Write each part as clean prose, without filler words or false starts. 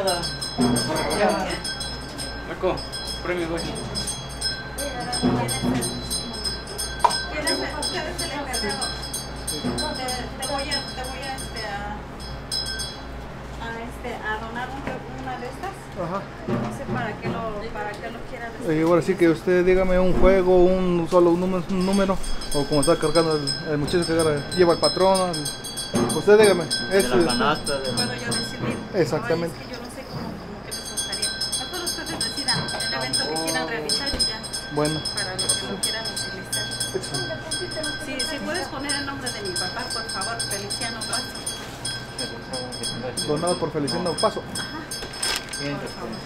nada. Ya. Marco, premio, güey. ¿Quién es el encargado? Te voy a donar una de estas. Ajá. No sé para qué lo quieran hacer. Ahora sí que usted dígame un juego, solo un número, o como está cargando el muchacho que lleva el patrón. Usted dígame. De la canasta. ¿Puedo yo decidir? Exactamente. Ay, es que yo no sé cómo que les gustaría. Mejor ustedes decidan el evento que quieran realizar y ya. Bueno. Para lo que lo quieran utilizar. Si puedes poner el nombre de mi papá, por favor, Feliciano Paso. Donado por Feliciano Paso. Ajá. Por favor.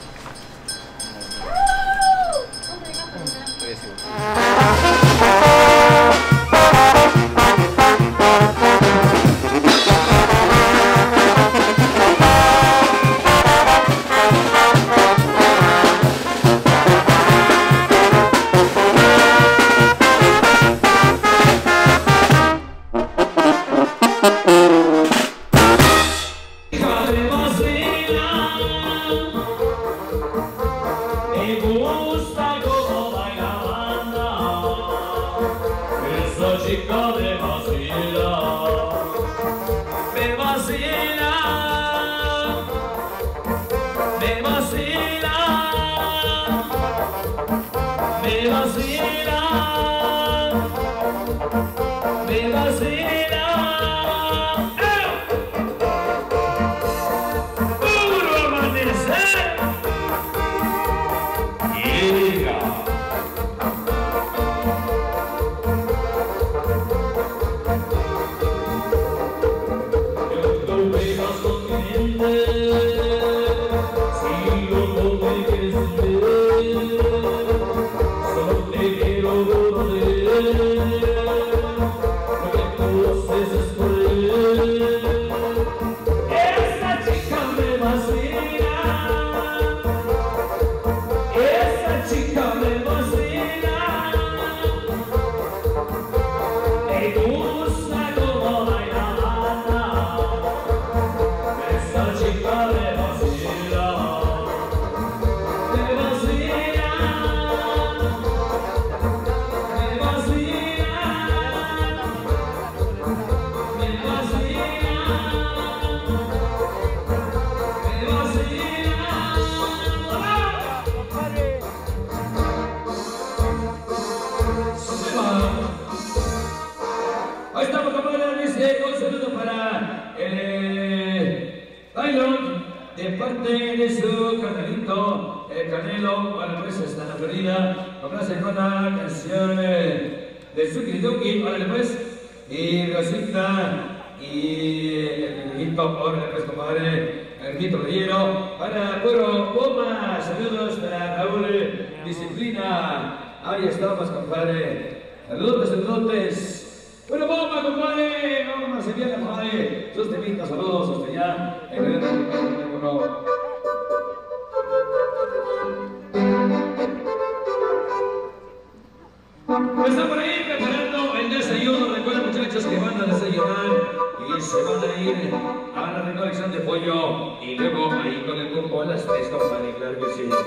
Está por ahí preparando el desayuno. Recuerden, muchachos, que van a desayunar y se van a ir a la recolección de pollo y luego ahí con el grupo a las 3, compadre, claro que sí.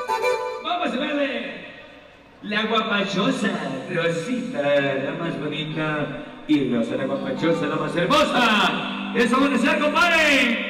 Vamos a verle la guapachosa Rosita, la más bonita, y Rosa, la guapachosa, la más hermosa. Eso va a ser, compadre.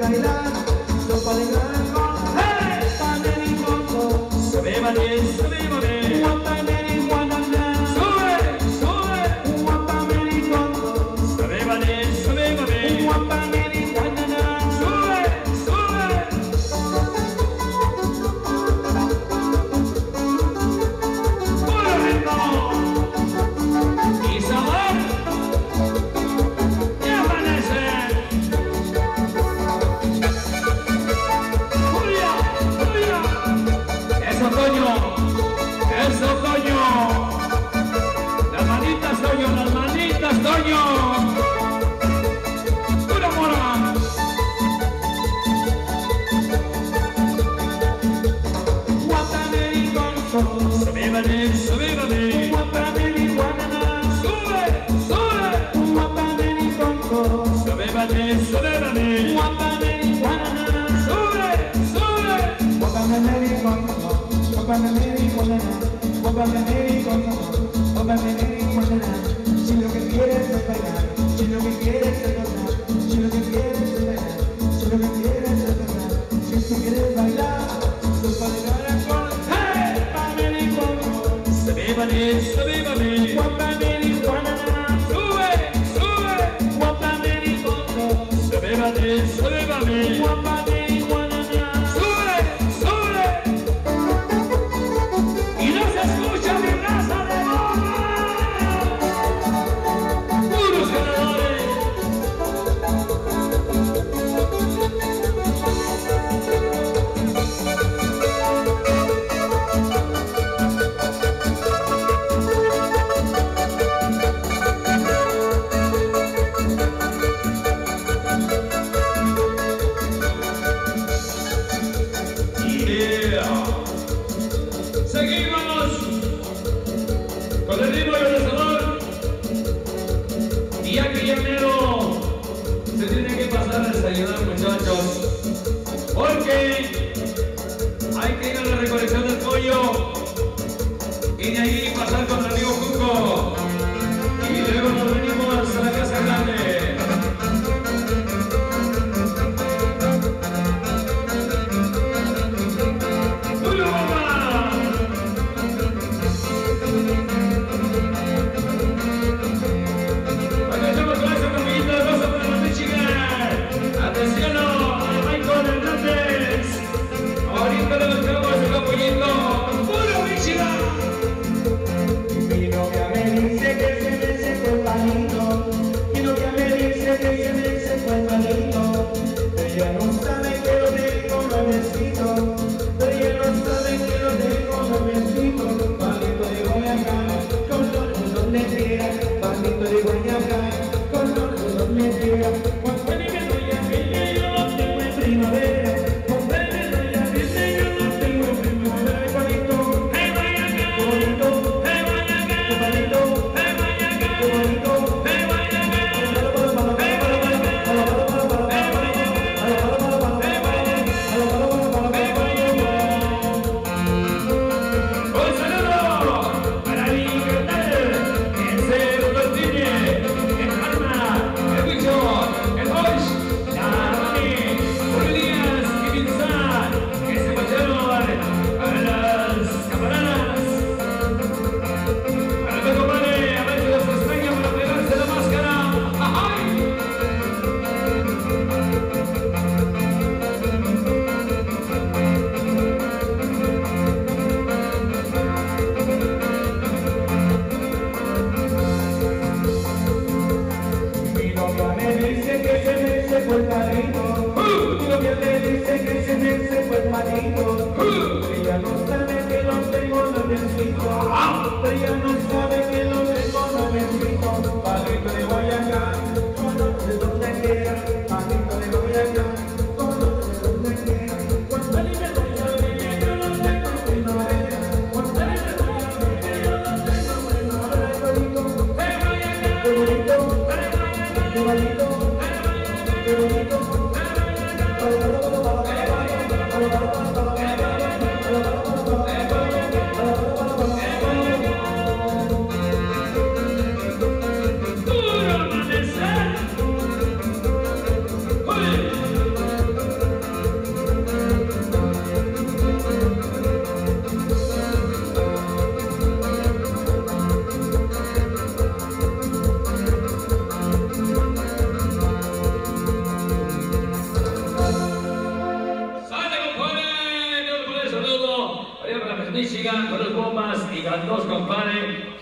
bailar, no para alegrar el corazón. ¡Hey! Panel y coco, Se ve vale, se ve vale. guapamel y guananá. Sube, sube. Guapamel y coco, Se ve vale, se ve vale. guapamel y guananá. Sube, sube. Puro ritmo. Y sabor. Y amanece. Julia, Julia. Es otoño. Es otoño. Las manitas, Toño, las manitas, Toño. Pura mora. Guapamel y coco, Sube, vale, sube, vale. guapamel y guananá. Sube, sube. Guapamel y coco, Sube, vale, sube, vale. guapamel y guananá. Sube, sube. Guapamel y coco, guapamel y guananá. Guapamel y coco, guapamel y guananá. Si lo que quieres es bailar, si lo que quieres es gozar, si lo que quieres es bailar, si lo que quieres es gozar, si tú quieres bailar, tú para llegar a corazón. ¡Hey! Guapamel y coco, Sube, vale, sube, vale. guapamel y guananá. Sube, sube. Guapamel y coco, Sube, vale, sube, vale. guapamel y guananá. Sube, sube. Y no se escucha mi raza de boca. Puros ganadores. Yeah. Seguimos con el ritmo y el sabor. Y aquí ya mero se tiene que pasar a desayunar, muchachos, porque hay que ir a la recolección del pollo y de ahí pasar con el amigo Cuco y luego nos venimos a la casa grande. ¡Uy, mamá! Agachamos con esa camita, rosa para la Michigan. Atención a Michael Hernández. Ahorita le metemos el pollito. ¡Puro Michigan! Mi novia me dice que se me secó el palito. Mi novia me dice que se me secó el palito. Ella no sabe que lo tengo nuevecito. Ella no sabe que lo tengo nuevecito. Palito de Guayacán, con los donde quiera. Palito de Guayacán, con los donde quiera. Cuando me doy a mí, yo lo tengo en primavera. Cuando me doy a mí, yo lo tengo en primavera. Palito, hey Guayacán, bonito, hey Guayacán, palito, hey Guayacán, bonito, hey Guayacán, hey Guayacán, hey Un saludo para Miguel, el Cero Martínez, el Alma, el Bicho, el Bosch, la Mami, Julián y Vincent, que se marcharon a las camaradas. Para que compadre, a ver si los extrañan para pegarse la máscara. ¡Ajay! Mi novia me dice que se me secó el palito. Mi novia me dice que se me secó el palito. Ella no sabe que lo tengo nuevecito. Ella no sabe que lo tengo nuevecito. Palito de Guayacán, conoce donde quiera. Palito de Guayacán, conoce donde quiera. Cuando él me doy a mí, yo lo tengo en primavera. Cuando él me doy a mí, yo lo tengo en primavera. Palito, hey Guayacán, qué bonito, hey Guayacán, qué bonito, hey Guayacán, qué bonito, hey Guayacán.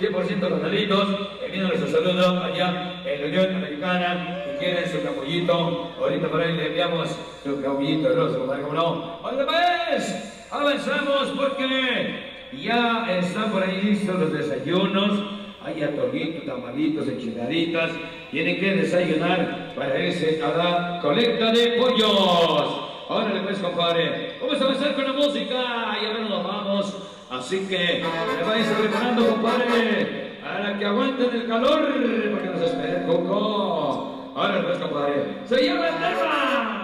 100% los delitos, enviándoles un saludo allá en la Unión Americana, y quieren su capullito, ahorita por ahí le enviamos su capullito de rosa, compadre, ¿cómo no? ¡Oiga pues! Avanzamos porque ya están por ahí listos los desayunos, hay atolitos, tamalitos, enchiladitas, tienen que desayunar para irse a la colecta de pollos. Ahora pues, compadre, vamos a avanzar con la música, ya nos vamos. Así que me vais preparando, compadre, para que aguanten el calor, porque nos espera el coco. Ahora pues, compadre, se llama el tema.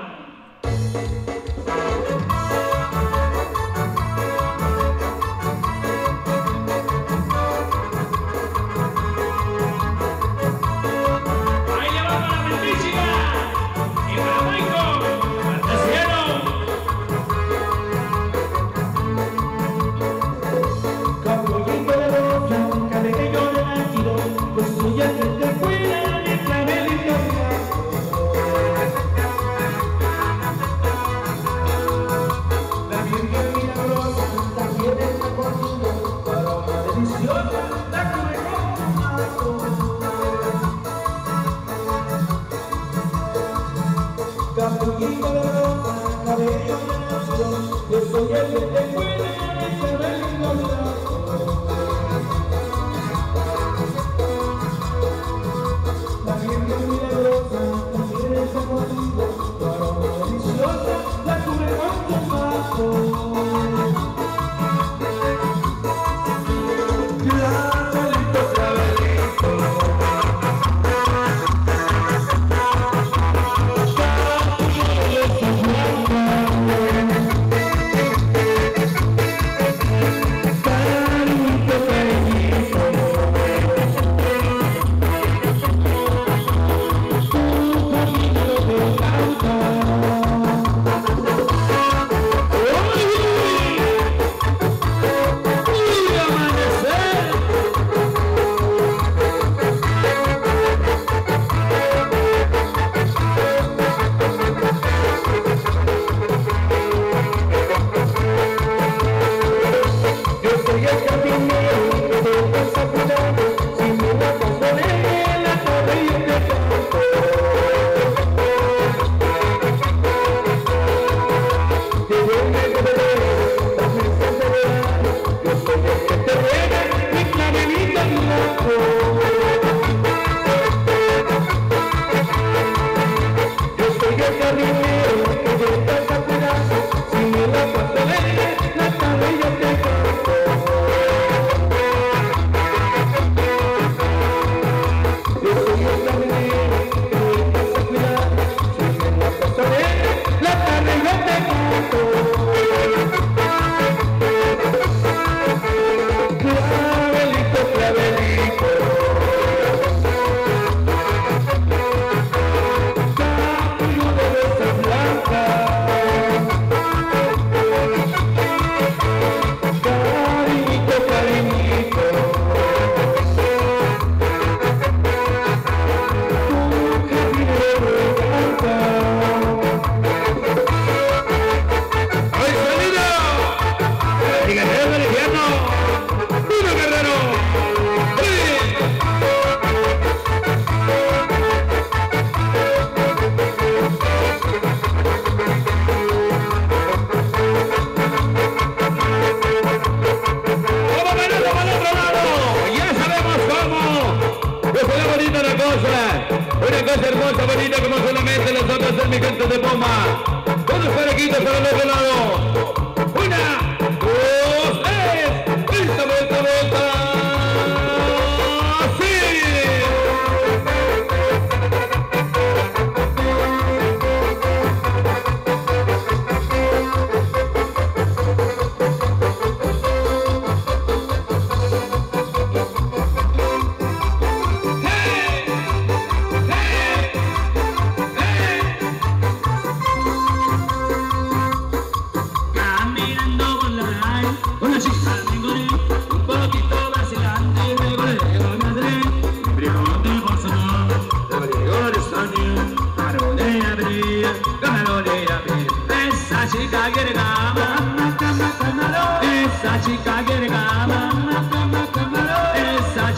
Esa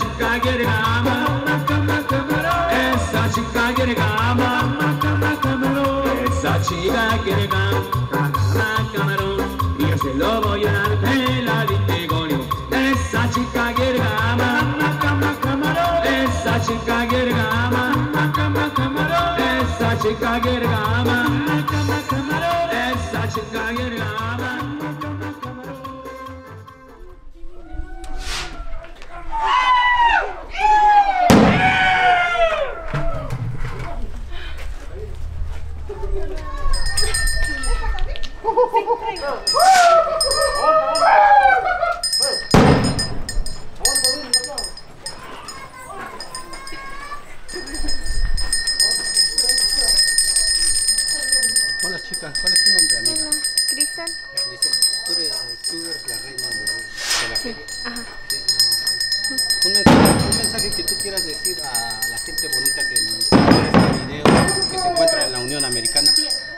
Esa chica quiere camarón y yo se lo voy a dar peladigo. Esa chica quiere camarón. Esa chica quiere camarón. Esa chica quiere camarón. Esa chica quiere camarón. Hola chica, ¿cuál es tu nombre, amiga? Hola, Cristal. Dice, tú eres la reina de la feria. Ajá. Sí, un mensaje que tú quieras decir a la gente bonita que nos ve este video, que se encuentra en la Unión Americana.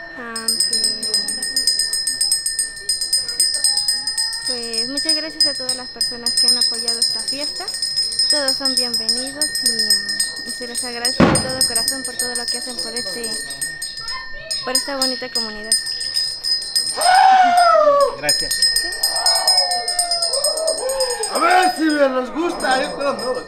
Pues muchas gracias a todas las personas que han apoyado esta fiesta. Todos son bienvenidos y se les agradece de todo corazón por todo lo que hacen por esta bonita comunidad. Gracias. A ver si me nos gusta, yo creo no.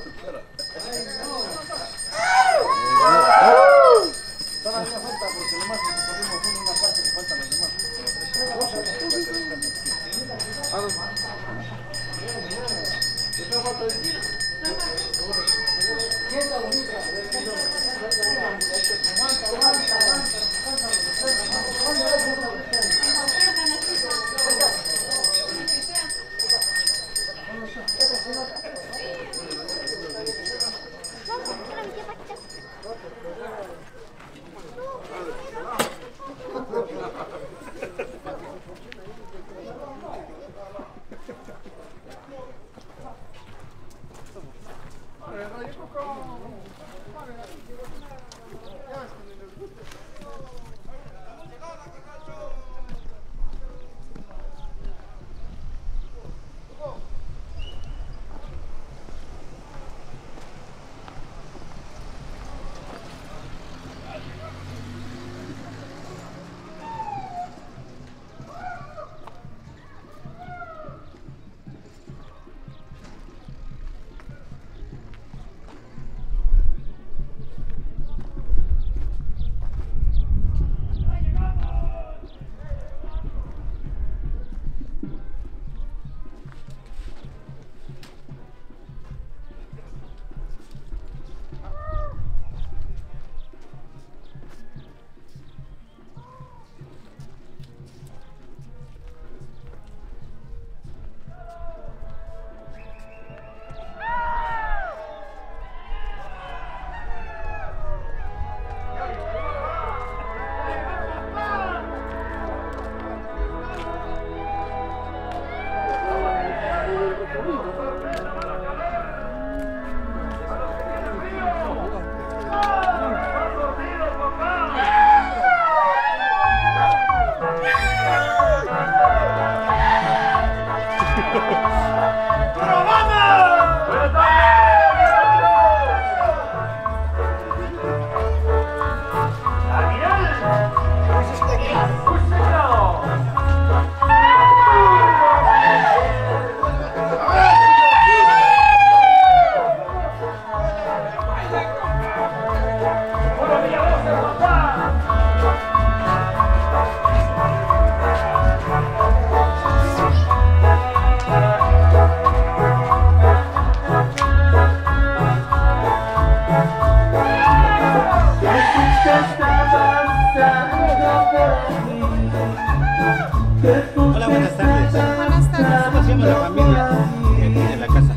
Hola, buenas tardes. Buenas tardes. ¿Cómo se llama la familia que tiene la casa?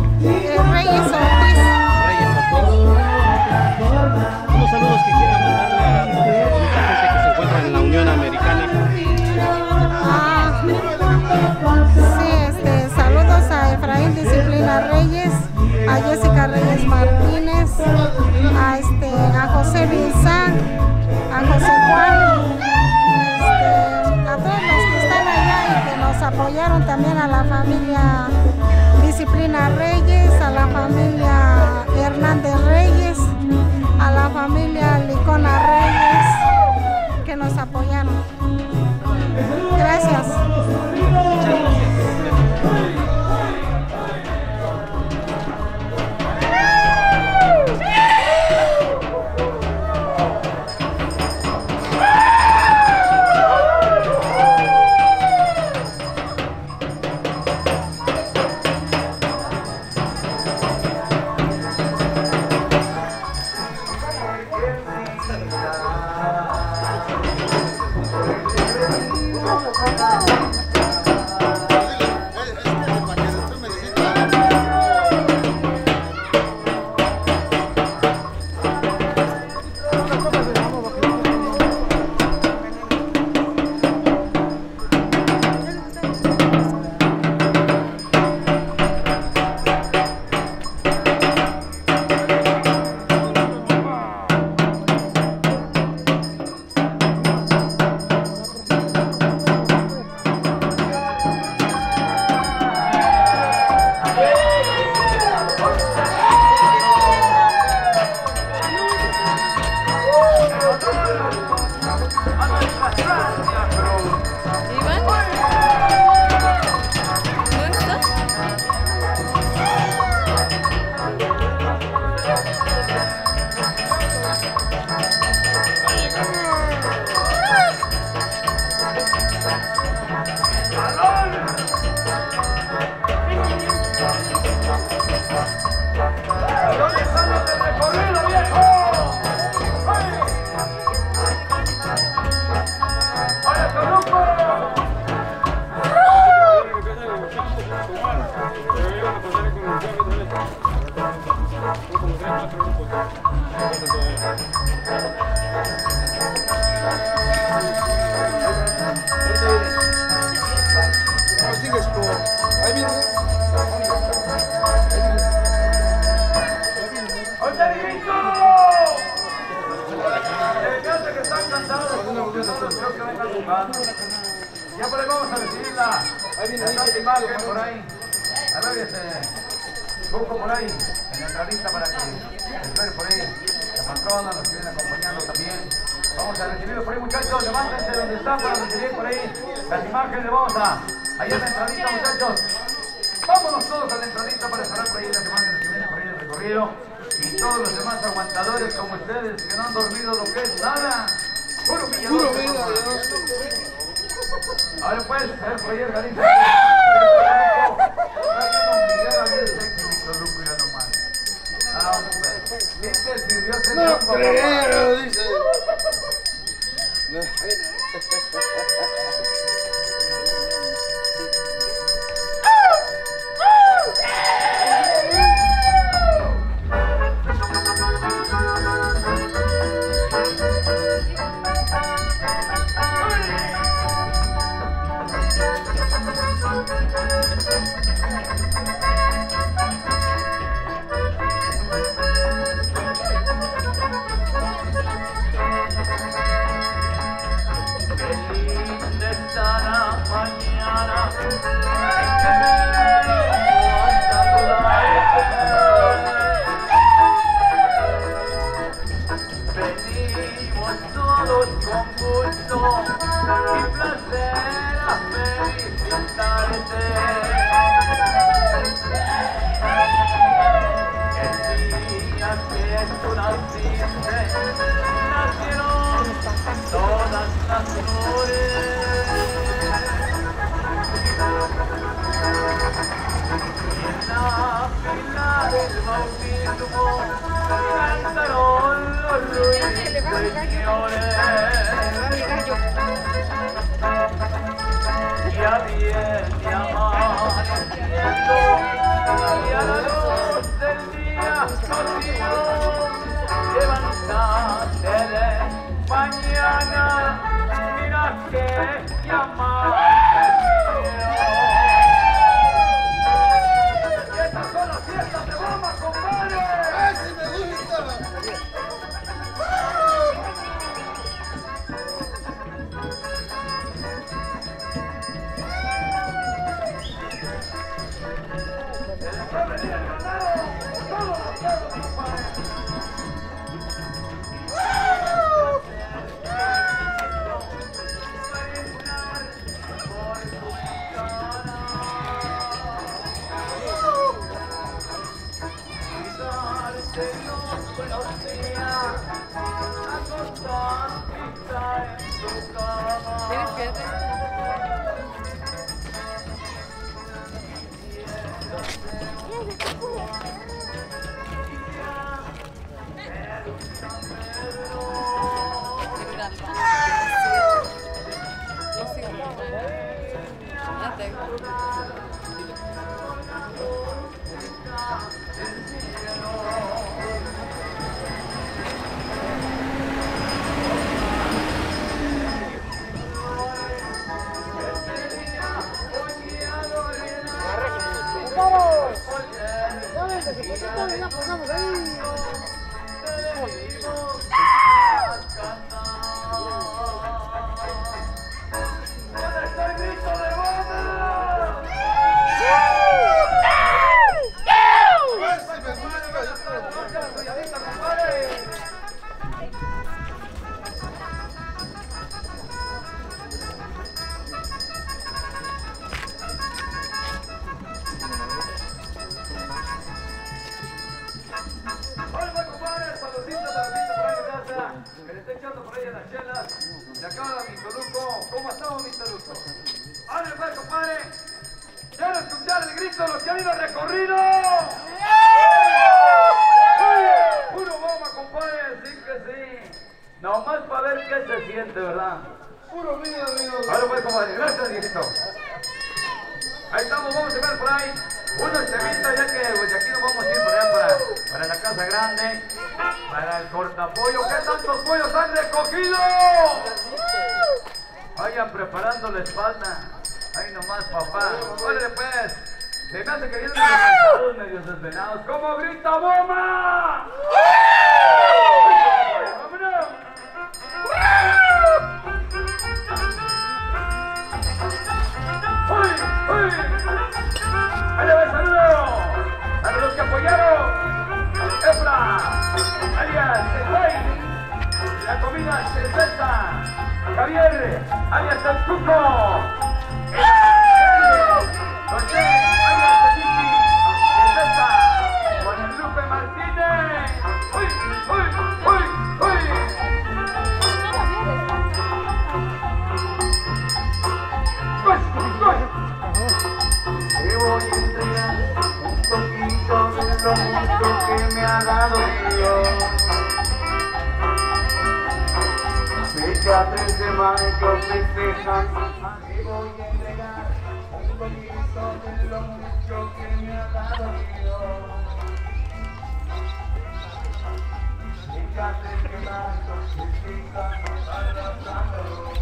Reyes Ortiz. Reyes Ortiz. Unos saludos que quiera mandarle a toda la gente que se encuentra en la Unión Americana. Sí, saludos a Efraín Disciplina Reyes, a Jessica Reyes Martínez, a José Vinzán, a José Juan, a todos los que están allá y que nos apoyaron, también a la familia Disciplina Reyes, a la familia Hernández Reyes, a la familia Licona Reyes, que nos apoyaron. de todos los que vengan jugando. Ya por ahí vamos a recibirla. Ahí viene la imagen por ahí. A ver, poco por ahí, en la entradita para que espere por ahí la patrona, los que vienen acompañando también. Vamos a recibirlo por ahí, muchachos. Levántense donde están para recibir por ahí las imágenes. Vamos a allá en la entradita, muchachos. Vámonos todos a la entradita para esperar por ahí las imágenes que vienen por ahí del recorrido. Y todos los demás aguantadores como ustedes que no han dormido lo que es nada. Puro millador. Ahora pues, por ahí organiza. No creo, dice. Javier, alias el Cuco. José, alias el Chichi. El Beta, Guadalupe Martínez. ¡Uy, uy, uy, uy! Te voy a entregar un poquito de lo mucho que me ha dado Dios. Fecha 3 de mayo festejan. Te voy a entregar un poquito de lo mucho que me ha dado Dios. Fecha 3 de mayo festejan abrazándolo.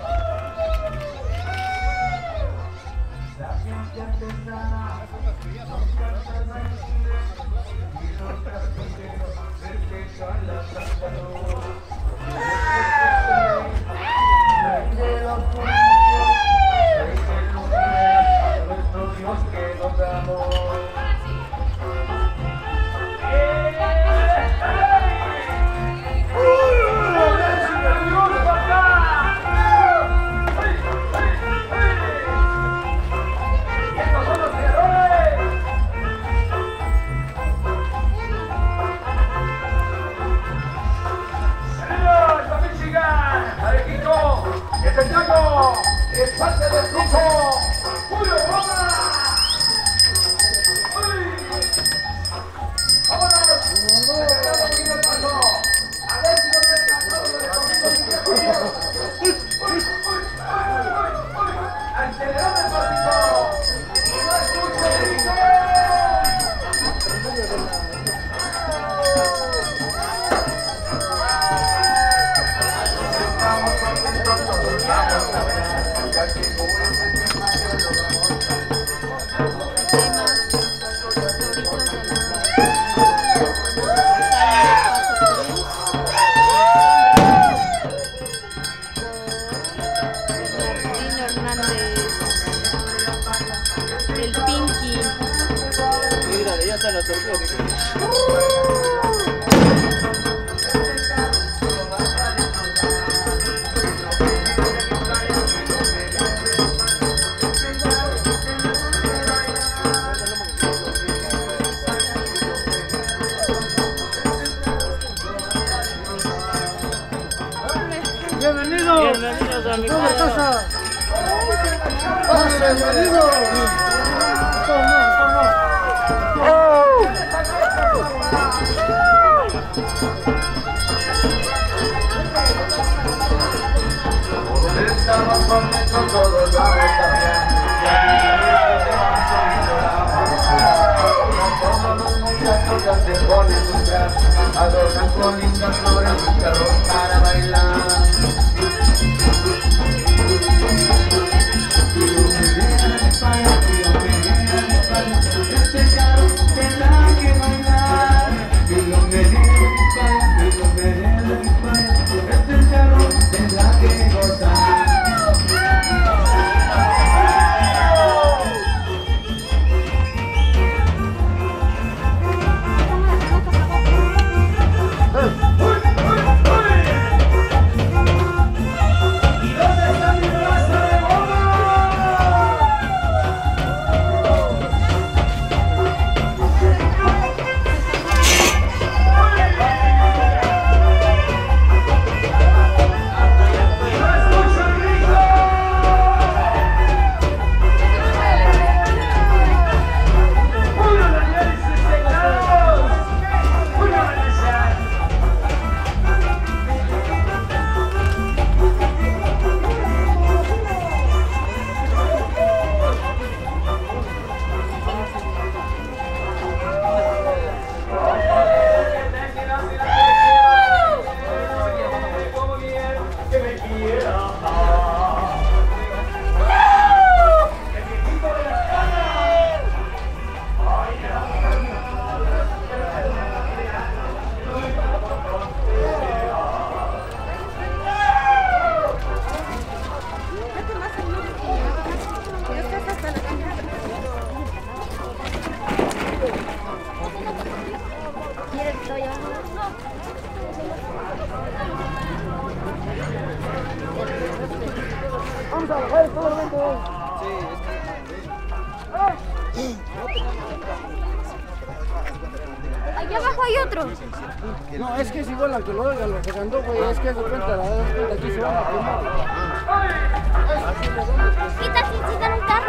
La gente artesana nos canta raíces y los carpinteros festejan la Santa Luz. Rey de los judíos, Rey del universo, nuestro Dios que nos amó. Es parte del grupo Julio Roma. ¡Vámonos! A ver si no me he pasado de ¡acelerame el pasito! ¡Y no escucho el grito! Estamos contentos todos, vamos a ver. El Pinky. Mira, ya están los torpedos. Bienvenidos a mi casa. Bienvenidos. Estamos contentos todos, vamos a todos los muchachos ya se ponen sus brazos, adornan con lindas flores sus carros para bailar. Este carro tendrá que bailar. Este carro tendrá que gozar. vamos a bajar todo el momento. Allá abajo hay otro. No, es que es igual al que lo regando, güey. Es que es de cuenta, la das cuenta, aquí se van a quemar. Quita sin citar un carro.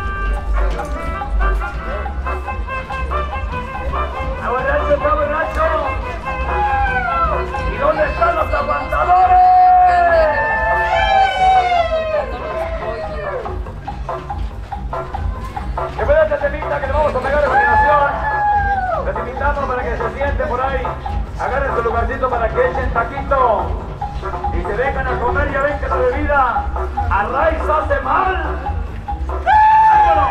¡Está borracho! ¿Y dónde están los aguantadores? Después de este temita que le vamos a pegar a continuación, les invitamos para que se sienten por ahí, agarren su lugarcito para que echen taquito y se vengan a comer. Ya ven que la bebida a raíz hace mal. ¡Vámonos!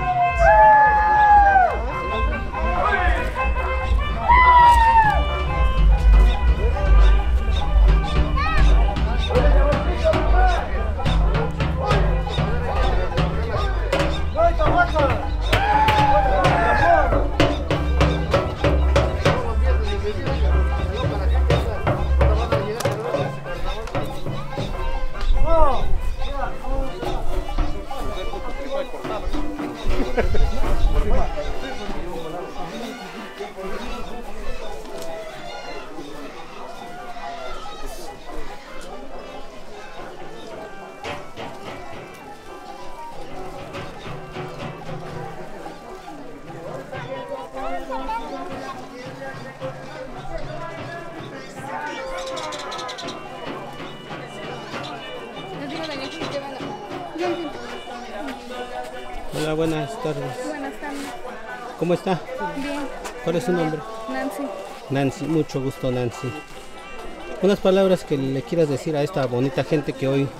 Hola, buenas tardes. Buenas tardes. ¿Cómo está? Bien. ¿Cuál es su nombre? Nancy. Nancy, mucho gusto, Nancy. Unas palabras que le quieras decir a esta bonita gente que hoy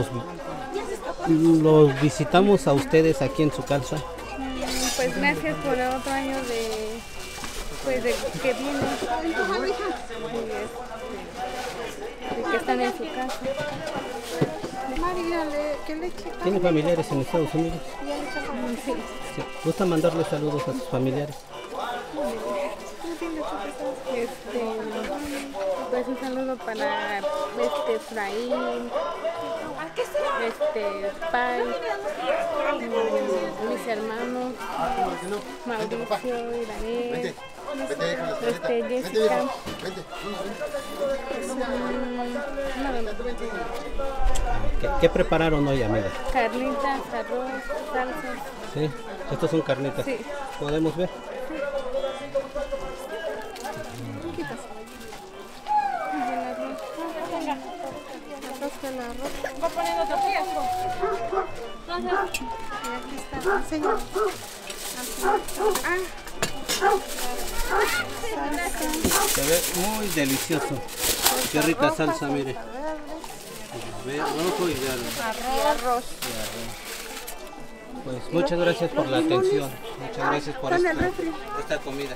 los visitamos a ustedes aquí en su casa. Pues gracias por el otro año de que vienen y que están en su casa. María, ¿qué leche? ¿Tiene familiares en Estados Unidos? Sí. Sí. ¿Gusta mandarle saludos a sus familiares? Pues un saludo para Efraín, Pai, mis hermanos, Mauricio, Irané, Jessica. ¿Qué prepararon hoy, amiga? Carnitas, arroz, salsas. Sí, estos son carnitas. Sí. ¿Podemos ver? Va poniendo tortillas. Y aquí está, señor. Se ve muy delicioso. Qué rica salsa, mire. Rojo y verde. Arroz. Pues muchas gracias por la atención. Muchas gracias por esta comida.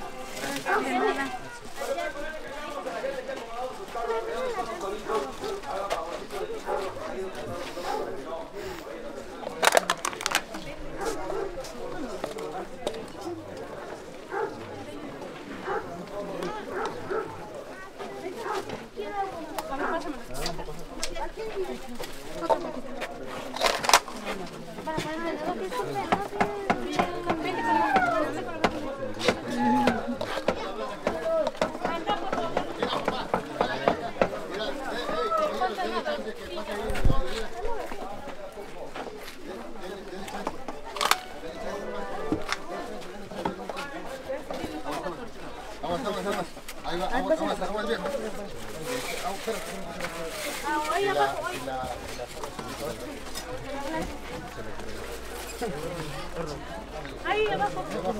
Ahí abajo.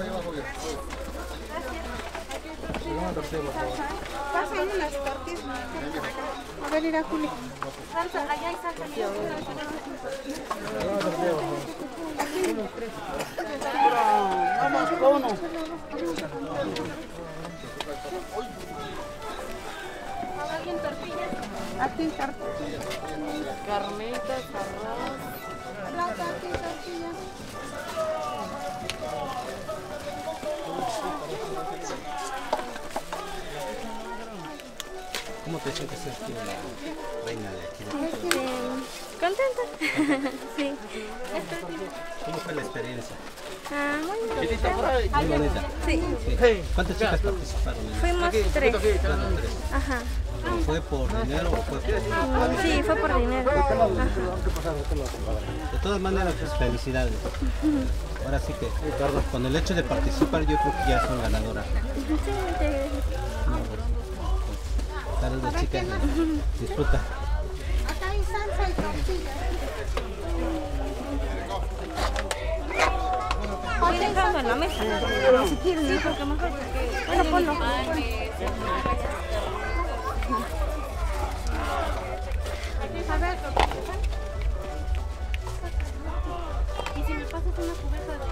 Pasen unas tortillas. A ver, ir a Juli. Salsa, allá hay salsa. Vamos con uno. ¿Alguien tortillas? Aquí tortillas. Carnitas, arroz. Plata, aquí tortillas. ¿Cómo te sientes ser tú la reina de aquí? Contenta. Sí. ¿Cómo fue la experiencia? Muy Muy bonita. Sí. Sí. ¿Cuántas chicas participaron? Fuimos 3. Ajá. ¿Fue por dinero o fue por...? Sí, fue por dinero. Ajá. De todas maneras, pues felicidades. Ahora sí que, con el hecho de participar, yo creo que ya son ganadoras. Saludos, chicas. Disfruta. Acá hay salsa y tortilla. Voy dejando en la mesa. Si quieren, sí, porque mejor porque... Bueno, ponlo. A ver. Y si me pasas una cubeta de...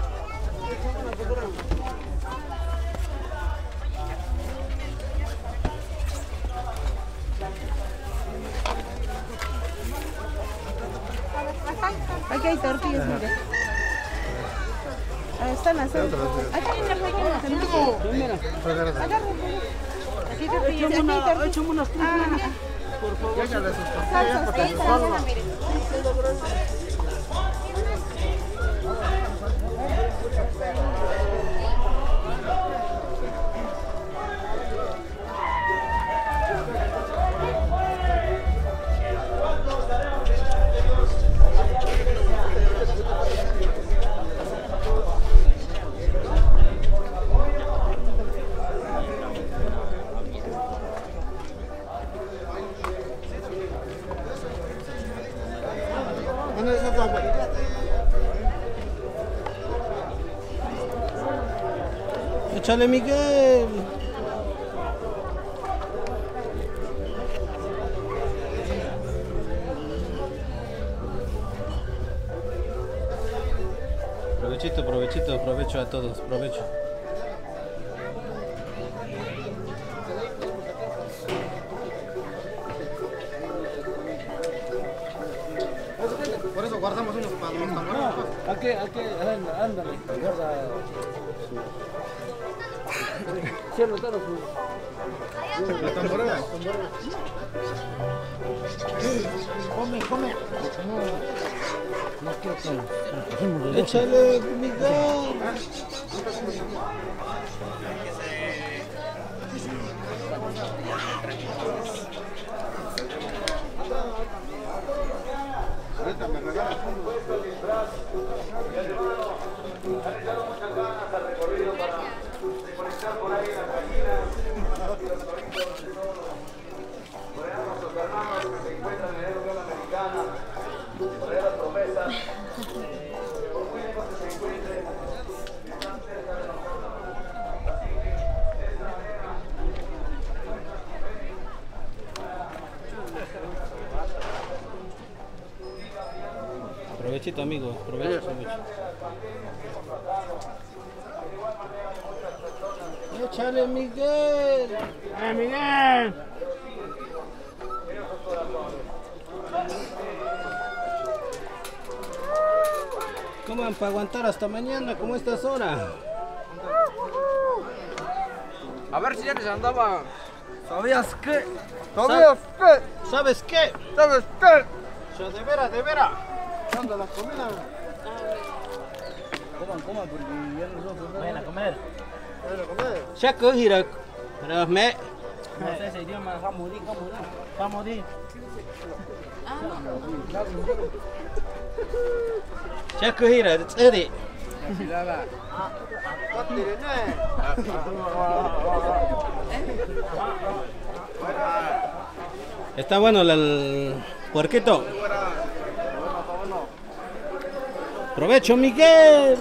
Aquí hay tortillas, mire. Están haciendo. Aquí hay tortillas. Aquí tortillas. Échame unas tres. Por favor. Échale, Miguel. Provechito, provechito, provecho a todos, provecho. Por eso guardamos unos para los tamales. Ándale, guarda. Cielo, todo La tamborera. Come. No quiero que... Échale, Miguel. Ahorita me regalas uno. Muchas ganas al recorrido para conectar por ahí en la cabina. Por allá nuestros hermanos que se encuentran en la Unión Americana, por allá las promesas, por muy lejos que se encuentren, están cerca de nosotros. Así que de esta manera. Provechito, amigos, provecho, provecho. Échale, Miguel. Miguel! Coman para aguantar hasta mañana, como estas horas. A ver si ya les andaba. ¿Sabías qué? ¿Sabías qué? ¿Sabes qué? ¿Sabes qué? Yo de veras, de veras. ¿Dónde la comida? Coman, porque ya nosotros... Vayan a comer. Vayan a comer. Ya cogí la... Pero me... No sé ese idioma, va a morir. Ya cogí la... Tsiri. Está bueno el puerquito. Provecho, Miguel.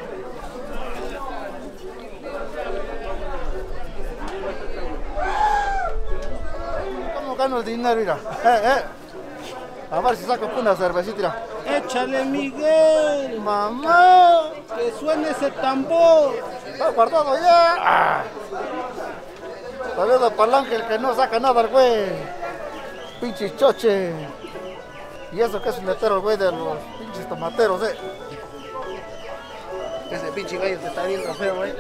¿Cómo gano el dinero, mira? A ver si saco una cervecita, mira. Échale, Miguel. ¡Mamá! Que suene ese tambor. ¡Está guardado ya! Saludos para el ángel que no saca nada el güey. Pinche choche. Y eso que es un letero el güey de los pinches tomateros, Ese pinche gallo que está viendo feo, güey.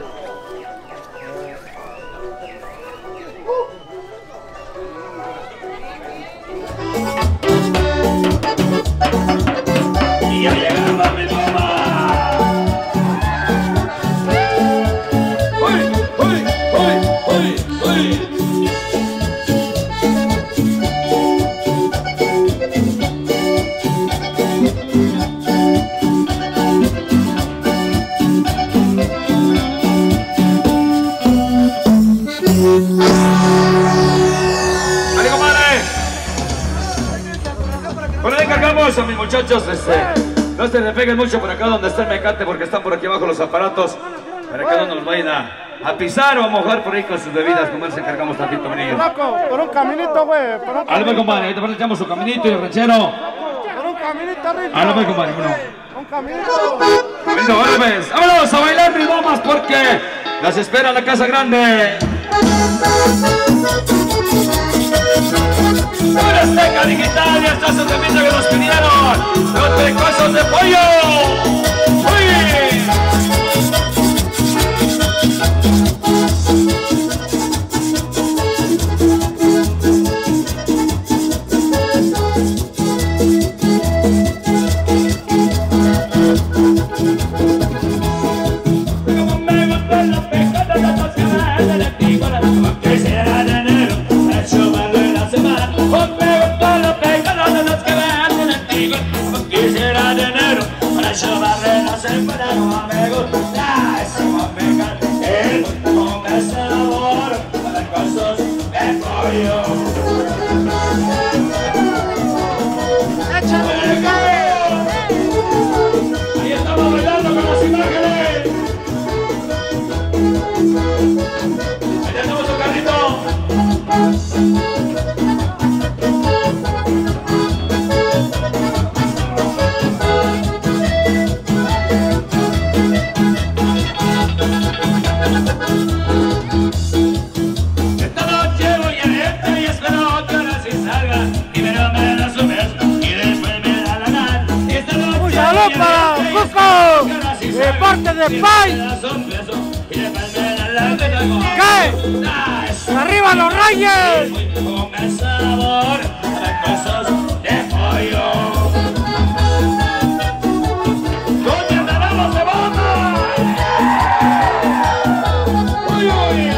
muchachos, no se repeguen mucho por acá donde está el mecate porque están por aquí abajo los aparatos. Para que no nos vayan a pisar o a mojar por ahí con sus bebidas. Como se encargamos tantito, venir. Loco, por un caminito, güey. A lo compadre, ahorita le echamos su caminito y el ranchero. Por un caminito, Rito. A lo compadre, bueno. Un caminito. Bueno, ahora ves. Vámonos a bailar ribomas porque las espera la casa grande. Una Azteca Digital, ya está su remisa que nos pidieron. Los pecosos de pollo. ¡Uy! Ahí estamos bailando con las imágenes. Ahí tenemos su carrito. Esta noche voy a verte y espero que ahora sí salga. Primero me das un beso y después me da la gana. Esta noche Un saludo para Cuco, de parte de Pai. ¿Qué? ¡Arriba los Reyes! Con el sabor de cosas de pollo. ¿Dónde andamos de bomba? ¡Uy, uy!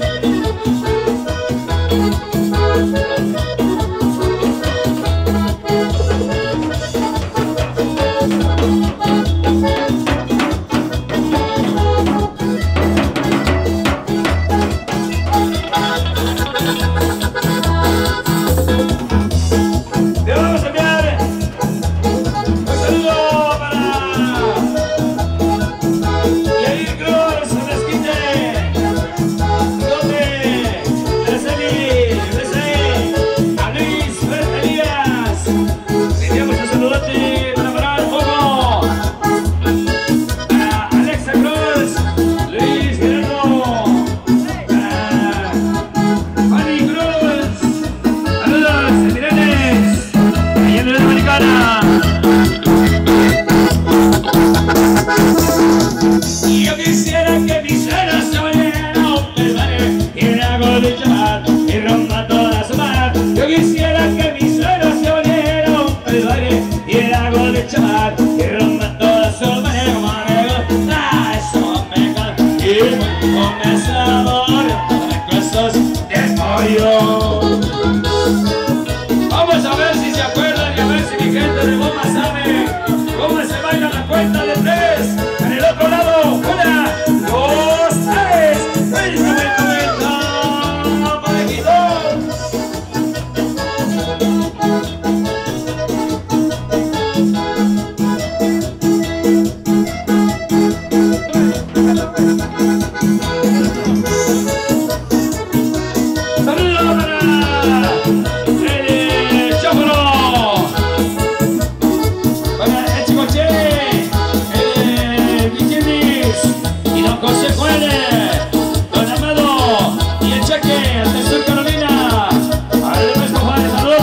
Le vamos a enviar un saludo para Yair Cruz, un esquite, donde Araceli, a Luis Ferrerías. Le enviamos un saludote para Manuel Fogo, para Alexa Cruz, Luis Guerrero, para Fanny Cruz. Saludos, Mirenes, allá en la Dominicana. Y yo quisiera que mi suena se volviera un pelmane y le hago de chamar y rompa toda su mar. Yo quisiera que mi suena se volviera un pelmane y le hago de chamar y rompa toda su manera. Como me gusta eso, me encanta y con el sabor de cosas de pollo. Vamos a ver si se acuerdan y a ver si mi gente de bomba sabe cómo se baila la cuenta de tres. En el otro lado, 1, 2, 3. ¡Vuelta, parejito! ¡Saludos para el Chóforo! Para el Chicoche, el Guillemis y Don José Juárez, Don Amado y el Cheque, el de Sur Carolina. Al de nuestro Juárez, saludos.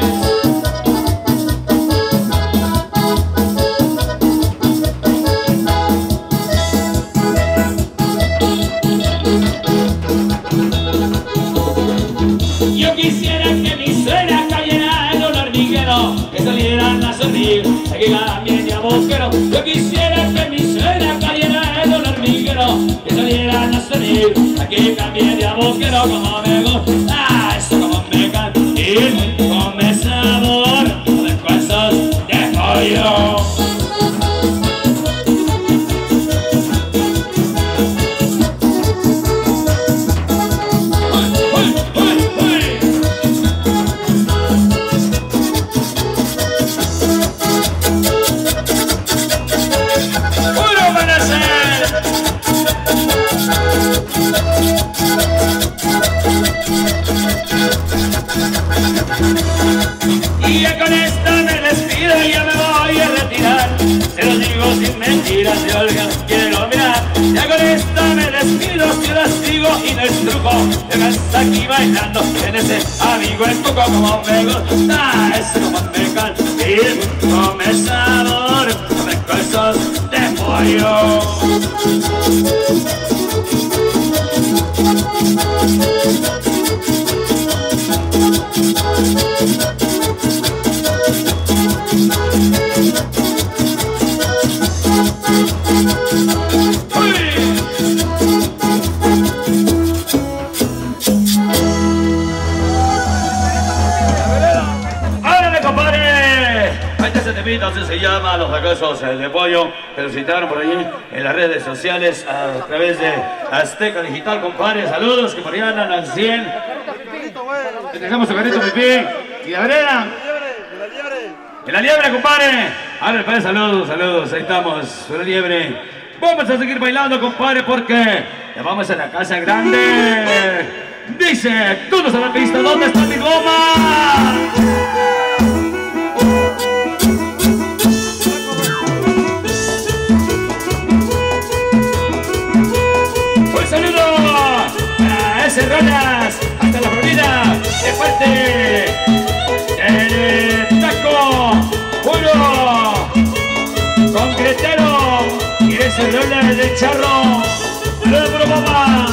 Yo quisiera que mi suegra cayera en un hormiguero, que salieran a sonreír, que cambien de mosquero. Yo quisiera que mi suegra cayera en un hormiguero, que salieran a sonreír, que cambien de mosquero. Como me gusta eso, como me encanta y con el sabor de cosas de pollo. mentiras de Olga quiero mirar. Ya con esta me despido, si las digo y no es truco. Te ves aquí bailando, en ese amigo el tuco. Como me gusta, es como me canta y como me sabor, me cosas de pollo. Así se llama Los Fracasos de Pollo, que lo citaron por allí en las redes sociales a través de Azteca Digital, compadre. Saludos, que por allá andan al 100. Te dejamos su carrito, pipí. Y la vereda. Y la liebre, compadre. A ver, padre, saludos, saludos. Ahí estamos, la liebre. Vamos a seguir bailando, compadre, porque ya vamos a la casa grande. Dice, todos a la pista, ¿dónde está mi goma? Rolas, hasta la Florida, de parte el taco puro, concretero, y ese rolas del charro, lo de puro mamá.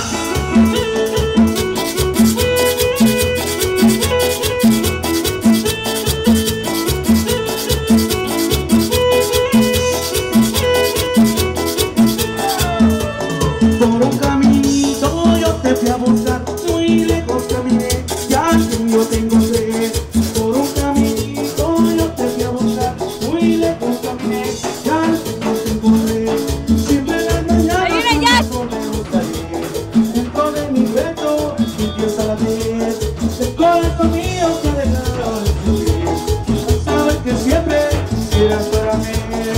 Por un caminito yo te fui a buscar. Muy lejos caminé, ya que yo tengo sed. Por un caminito yo te fui a buscar. Muy lejos caminé, ya que yo tengo sed. Siempre en las mañanas cuando me gustaría, dentro de mi pecho empieza la vez. El corazón mío que ha dejado de fluir. Sabes que siempre serás para mí.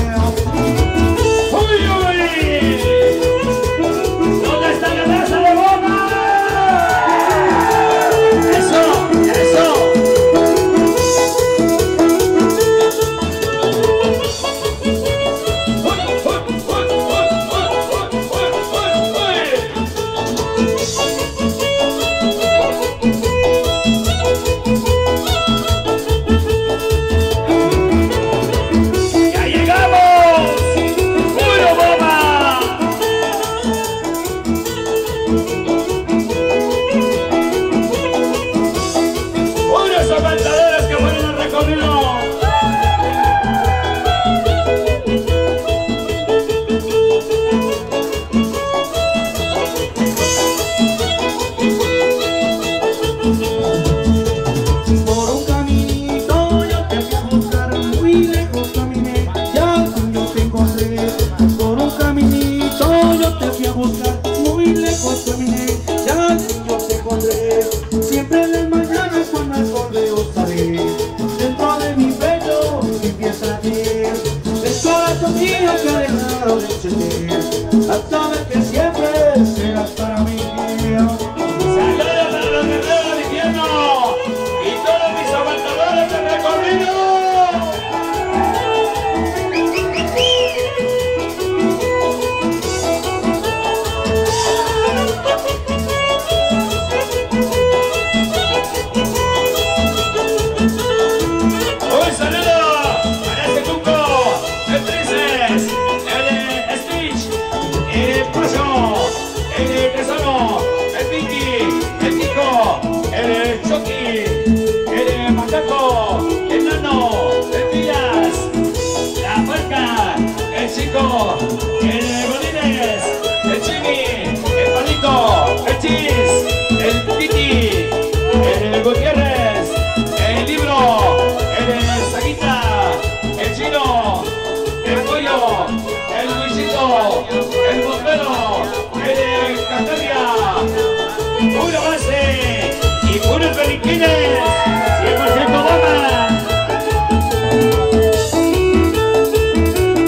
¿Dónde está la raza de goma? Siempre en las mañanas cuando el sol veo salir, dentro de mi pecho empieza a latir. El corazón mío que ha dejado de sentir, a saber que siempre serás para mí. Saludos para los guerreros del infierno y todos mis aguantadores del recorrido. El Bolines, el Chimi, el Palito, el Chis, el Titi, el Gutiérrez, el Libro, el Saguita, el Chino, el Pollo, el Luisito, el Bombero, el Castalia, pura base y puros beliquines, 100% goma.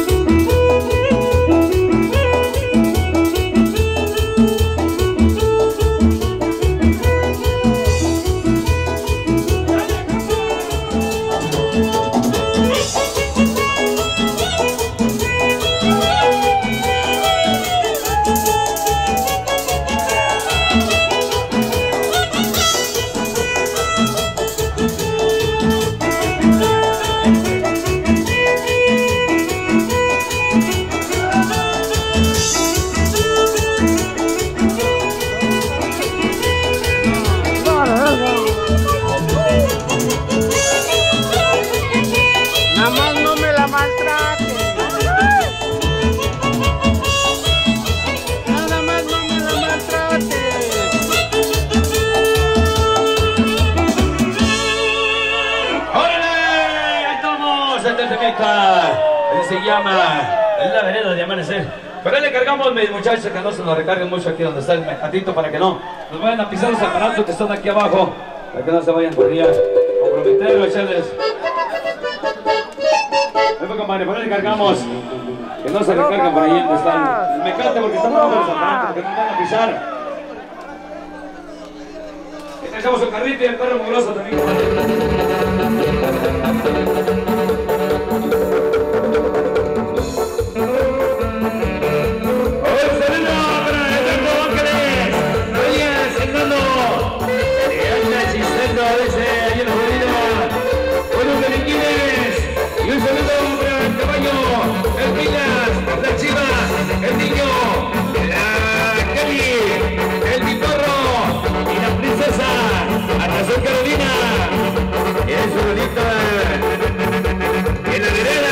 Ese se llama La Vereda de Amanecer. Pero ahí le cargamos, mis muchachos, que no se nos recarguen mucho aquí donde está el mecatito para que no nos vayan a pisar los aparatos que están aquí abajo, para que no se vayan por día comprometer o echarles. Ven, compadre, por ahí le cargamos. Que no se recargan por ahí donde están el mecate, porque están abajo los aparatos que nos van a pisar. Y tenemos el carrito y el perro mugroso también. El niño, la Kelly, el Piporro y la princesa Ana Sol Carolina. Y su bonita en la vereda,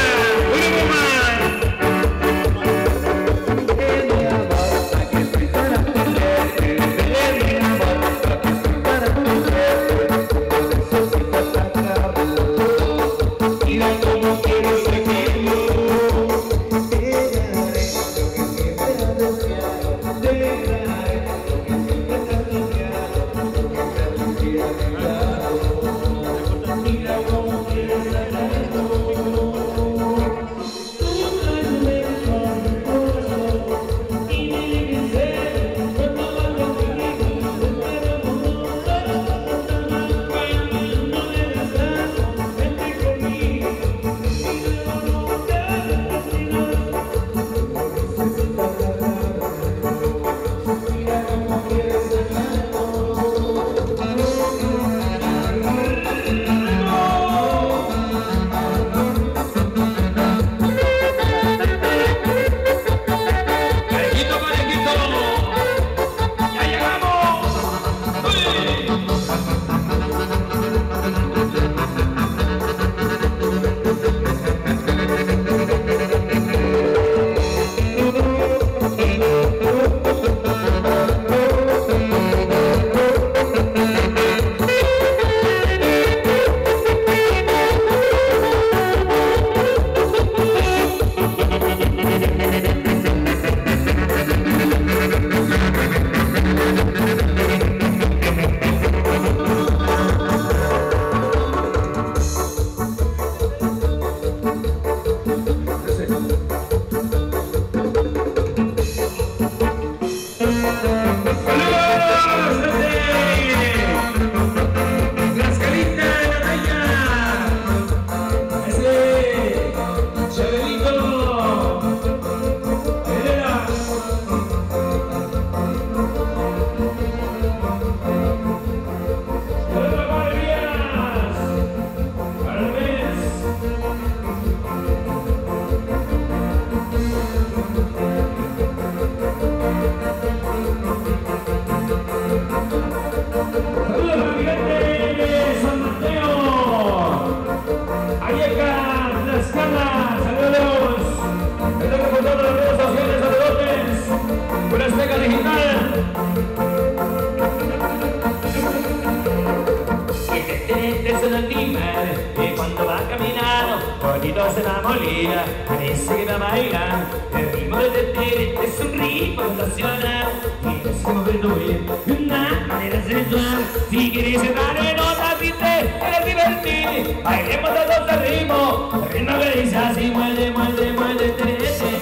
se la molía, parece que va a bailar. El ritmo de Tere es un ritmo sensacional. Tienes que moverlo bien de una manera sensual. Si quieres entrar en otra triste, quieres divertir, bailemos todos al ritmo. El ritmo que dice así, muerde, muerde, muerde, Tere.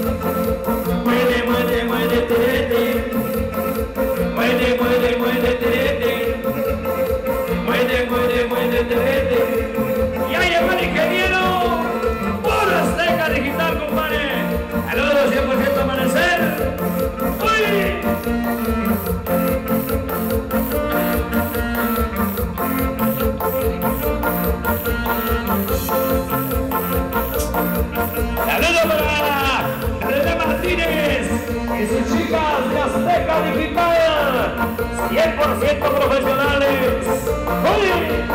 Muerde, muerde, muerde, Tere. Muerde, muerde, muerde, Tere. Muerde, muerde, muerde, Tere. Y ahí llegó el ingeniero. Azteca Digital, compadre. Saludos 100% Amanecer. ¡Uy! Saludos para René Martínez y sus chicas de Azteca Digital. 100% profesionales. ¡Uy!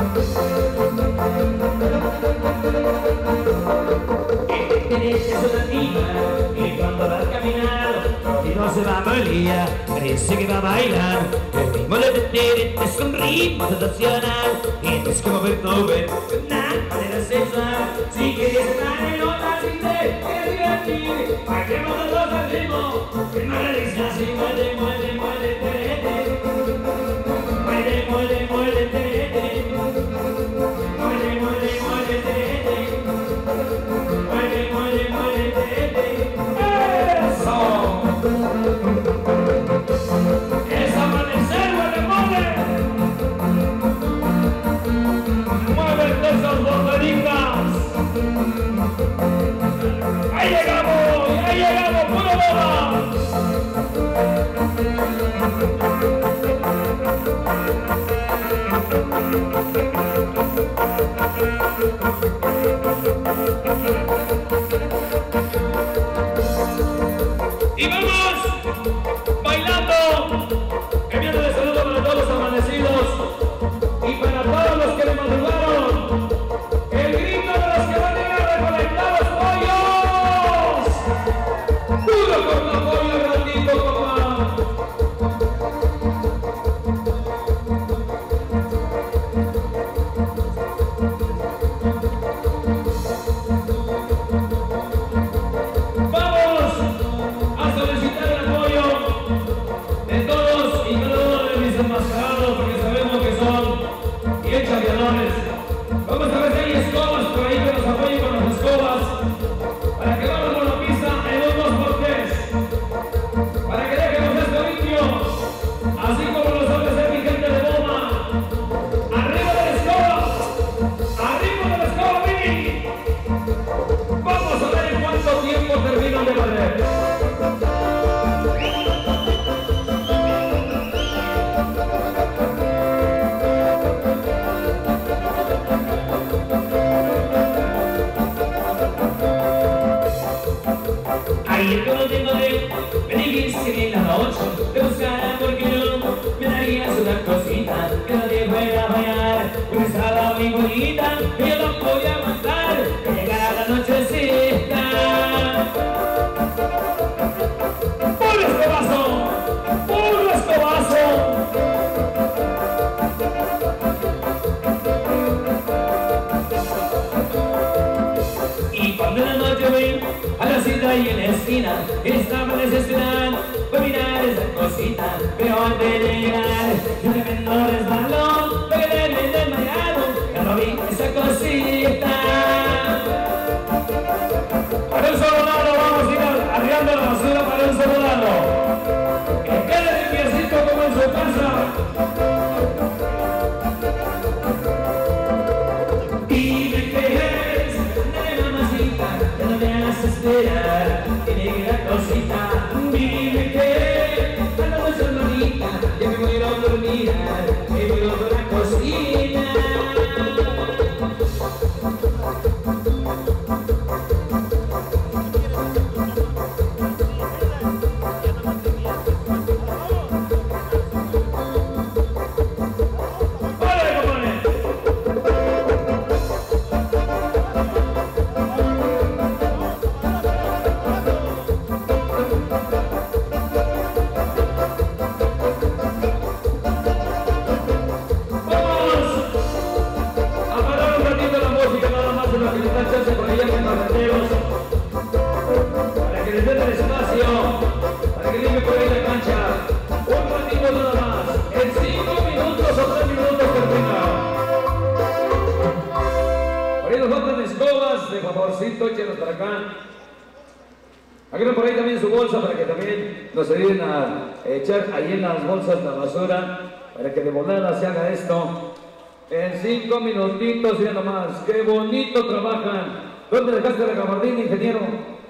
Es una niña que cuando va a caminar y no se va a molir, parece que va a bailar. El ritmo de Tere es un ritmo sensacional. Tienes que mover todo de una manera sensual. Si quieres estar en otra Ayer cuando te encontré, me dijiste que en las 8 te buscara porque no me darías una cosita que no te fuera a fallar. Una estaba muy bonita y yo no podía aguantar que llegara la nochecita. ¡Por escobazo! ¡Por escobazo! Y cuando en la noche voy a la cita y en la esquina estaba desesperada por mirar esa cosita, pero antes de llegar un tremendo resbalón me quedé bien desmayado, ya no vi esa cosita. Para un solo lado vamos a ir arriando la basura para un solo lado. Que quede limpiecito como en su casa. Dime qué es, dale mamacita, que no me hagas esperar, que negra cosita. Dime qué es, anda muy solita, ya me muero por mirar, que veo otra cosita. Para que les den el espacio, para que limpie por ahí la cancha. Un ratito nada más. En 5 minutos o 3 minutos termina. Por ahí nos faltan escobas, de favorcito, échenos para acá. Agarren por ahí también su bolsa para que también nos ayuden a echar ahí en las bolsas la basura, para que de volada se haga esto. En 5 minutitos, ya nomás. ¡Qué bonito trabajan! ¿Dónde dejaste la gabardina, ingeniero?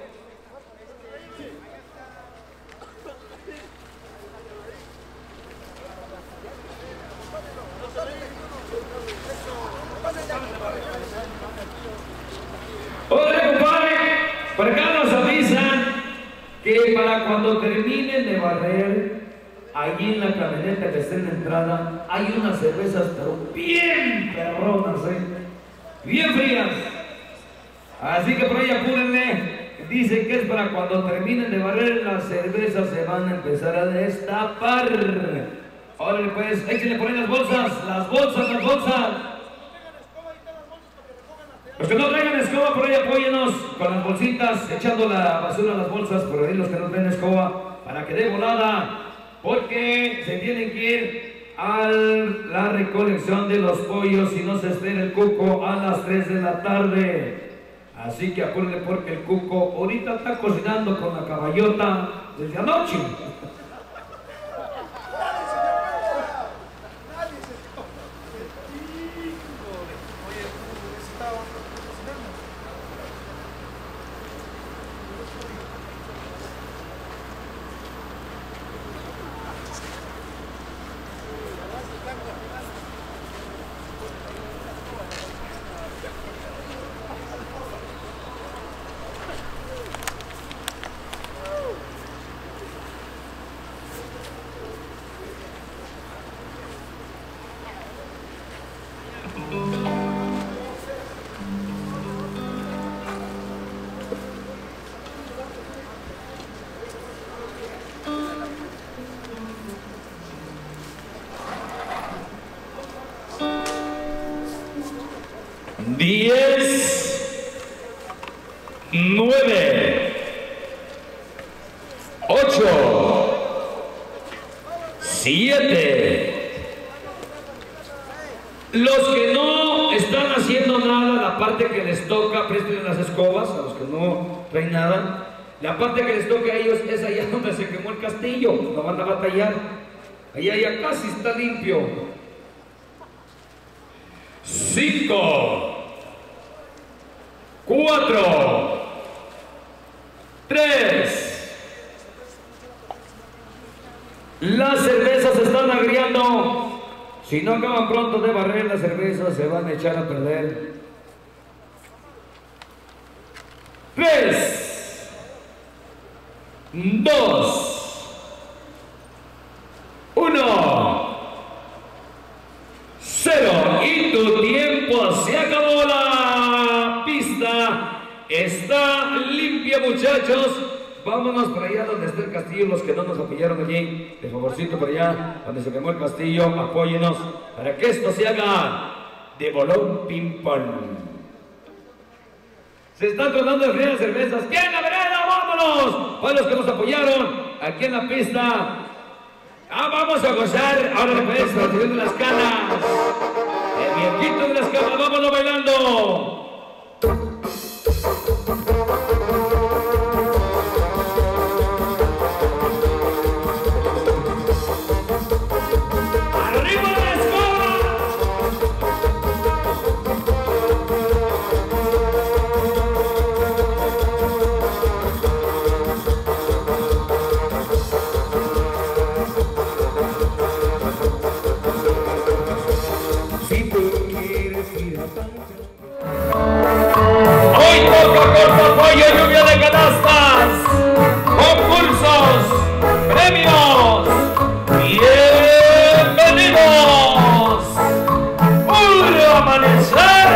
Hola, compadre. Por acá nos avisan que para cuando terminen de barrer, allí en la camioneta que está en la entrada, hay unas cervezas pero bien perronas, bien frías. Así que por ahí apúrenle. Dice que es para cuando terminen de barrer, las cervezas se van a empezar a destapar. Órale pues, échenle por ahí las bolsas, las bolsas. Los que no traigan escoba, por ahí apóyenos con las bolsitas, echando la basura a las bolsas, por ahí los que no traen escoba, para que dé volada, porque se tienen que ir a la recolección de los pollos y no se espera el cuco a las 3 de la tarde. Así que apúrenle porque el cuco ahorita está cocinando con la caballota desde anoche. Diez, 9, 8, 7. Los que no están haciendo nada, la parte que les toca, presten las escobas, a los que no traen nada. La parte que les toca a ellos es allá donde se quemó el castillo, no van a batallar. Allá ya casi está limpio. 5, 4, 3. Las cervezas se están agriando. Si no acaban pronto de barrer las cervezas, se van a echar a perder. 3, 2, 1, 0. Y tu tiempo se acabó. La pista está limpia, muchachos. Vámonos para allá donde está el castillo. Los que no nos apoyaron allí, de favorcito para allá donde se quemó el castillo, apóyenos para que esto se haga de bolón ping pong. Se están tronando de frías cervezas. ¿Quién en la vereda? ¡Vámonos! Para los que nos apoyaron aquí en la pista. Vamos a gozar. Ahora pues, el señor de las canas. El viejito de las canas. Vámonos bailando. ¡Arriba la escoba! Hoy toca corto apoyo, lluvia de canastas, concursos, premios. Bienvenidos. Puro amanecer.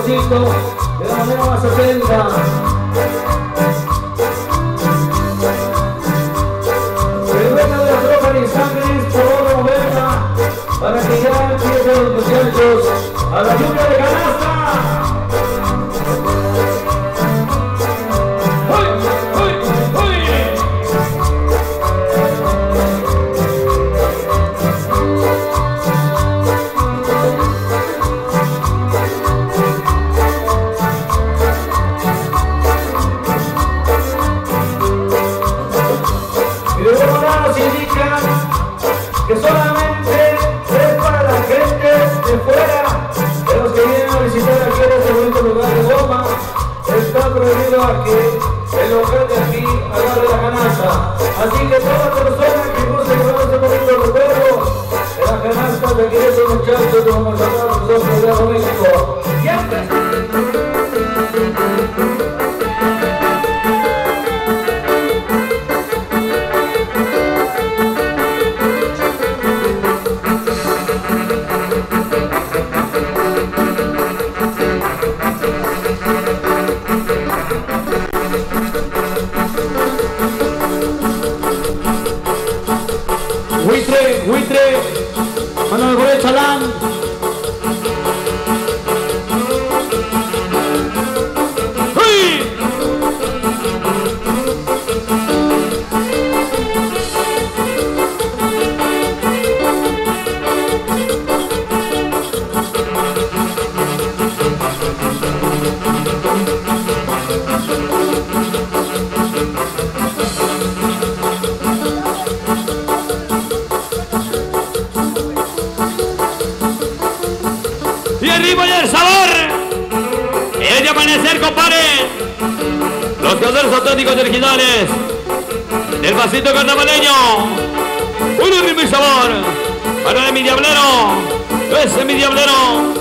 saborcito de la manera más atenta. El dueño de la tropa de sangres, por favor, venga, para que ya empiecen los muchachos a la lluvia de canasta. Que solamente es para la gente de fuera, de los que vienen a visitar aquí en este bonito lugar de Goma. Está prohibido a que el local de aquí agarre la canasta. Así que toda persona que guste llevar este bonito recuerdo de la canasta de aquí de estos muchachos, vamos a hablar nosotros de Nuevo México. Buitre, Manuel Goret Chalán. Compadre, los cauderos auténticos y originales del pasito carnavaleño, un ritmo y sabor para mi diablero, ese es mi diablero.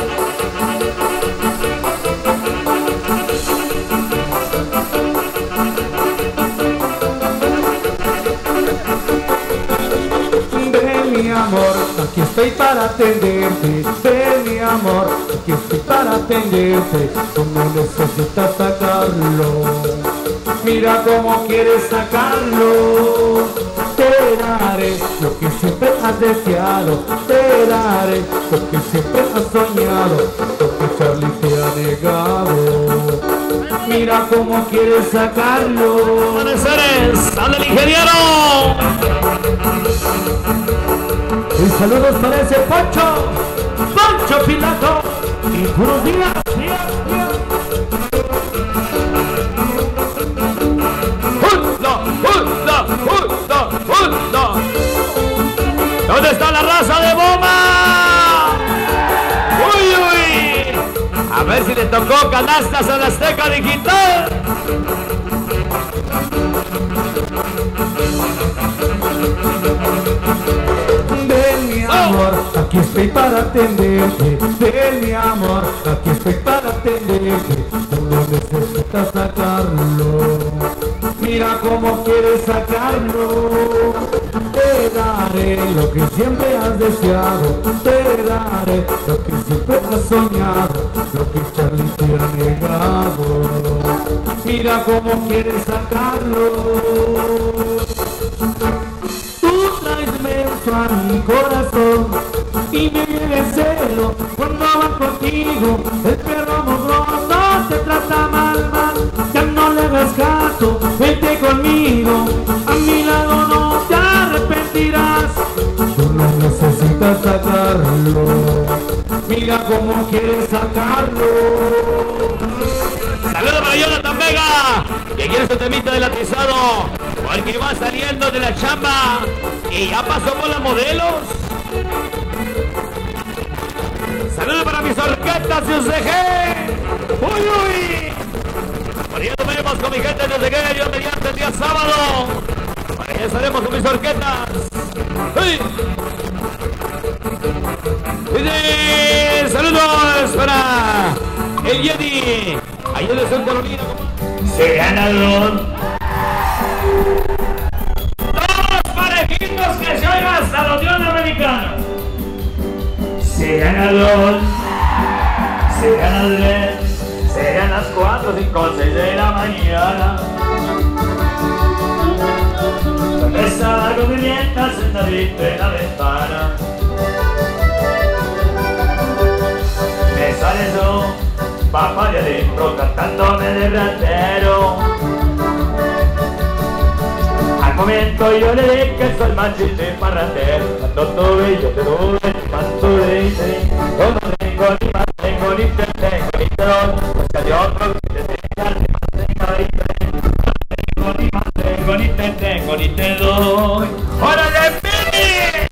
Ven mi amor, aquí estoy para atenderte. Ven mi amor, aquí estoy para atenderte. Tú no necesitas sacarlo, mira cómo quieres sacarlo. Te daré lo que siempre has deseado, te daré lo que siempre has soñado, lo que Charlie te ha negado. Mira cómo quieres sacarlo. Amaneceres, ¡anda el ingeniero! Y saludos para ese Pancho Pilato. Y buenos días, ¿Dónde está la raza de Goma? ¡Uy, uy! A ver si le tocó canastas a la Azteca Digital. Ven mi amor, aquí estoy para atenderte. Ven mi amor, aquí estoy para atenderte. Tú no necesitas sacarlo, mira cómo quieres sacarlo. Te daré lo que siempre has deseado, te daré lo que siempre has soñado, lo que Charlie te ha negado. Mira cómo quieres sacarlo. Tú traes a mi corazón y me viene el celo cuando va contigo. El perro mugroso te trata mal, ya no le hagas caso, vente conmigo, a mi lado no te arrepentirás. Tú no necesitas sacarlo, mira cómo quieres sacarlo. Saludos para Jonathan Vega, que quiere su temita del atizado, porque va saliendo de la chamba y ya pasó por las modelos. Saludos para mis orquestas de UCG. ¡Uy, uy! Por allá nos veremos con mi gente de UCG, yo mediante el día sábado. Por allá estaremos con mis orquestas. ¡Uy! Y saludos para el Yeti, allá de San Carolina. Se ganador. Dos parejitos que se oigan hasta la Unión Americana. Se ganador. Se ganador. 4, 5, 6 de la mañana. Esa algo me mientas sentadito en la ventana. Me sale eso, papá de adentro cantándome de ratero. Al momento yo le dije que soy machito y parrandero. Cuando tuve yo te doy el manto de Ite. Yo no tengo ni más, tengo ni te tengo ni te doy. Pues que yo otro que te tenga, ni más tengo ni te tengo ni más tengo ni te tengo ni te doy. ¡Órale, Pini!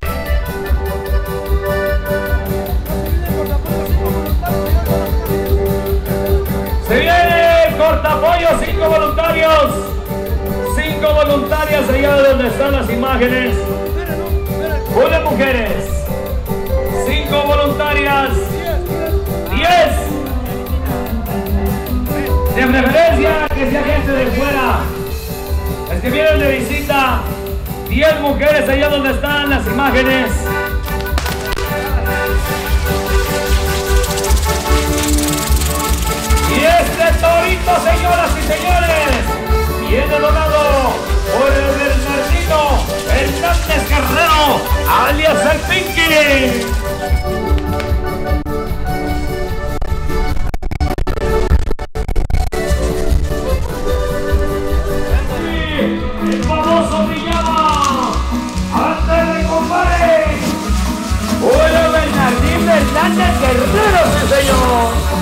Se viene el cortapollo, 5 voluntarios. 5 voluntarias allá donde están las imágenes. 1 mujeres. 5 voluntarias. 10. De preferencia que sea gente de fuera. Es que vienen de visita. 10 mujeres allá donde están las imágenes. Y este torito, señoras y señores, viene donado por el Bernardino Hernández Guerrero, alias el Pinky. El famoso pijama, antes de compadre, por el Bernardino Hernández Guerrero, sí señor.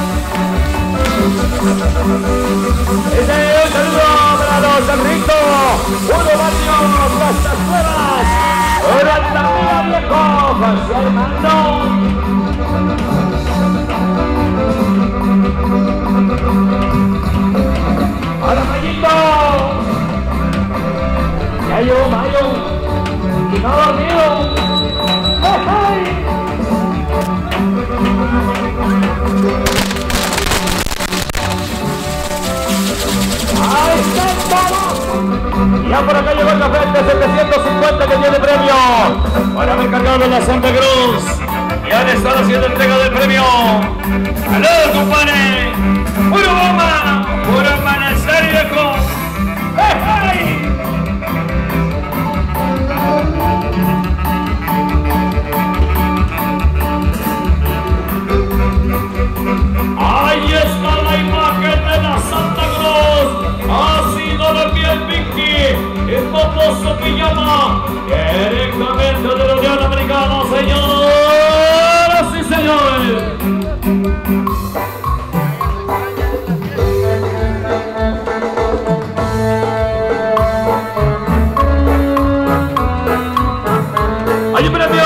Ese es un saludo para los Enrico, uno Barrios, las Tazuelas, ahora también viejo, José Armando. Ahora Mayito, Mayo, y no dormido. ¡Ahí está! Ya por acá llegó el café de 750 que tiene premio. Ahora me encargaron la Santa Cruz. Ya le están haciendo entrega del premio. ¡Saludos, compadre! ¡Puro bomba! ¡Puro amanecer y viejo! ¡Hey! Ahí está la imagen de la Santa Cruz. Así no lo envía el Pinky, el famoso pijama, directamente de la Unión Americana, señoras y señores. ¡Hay un premio!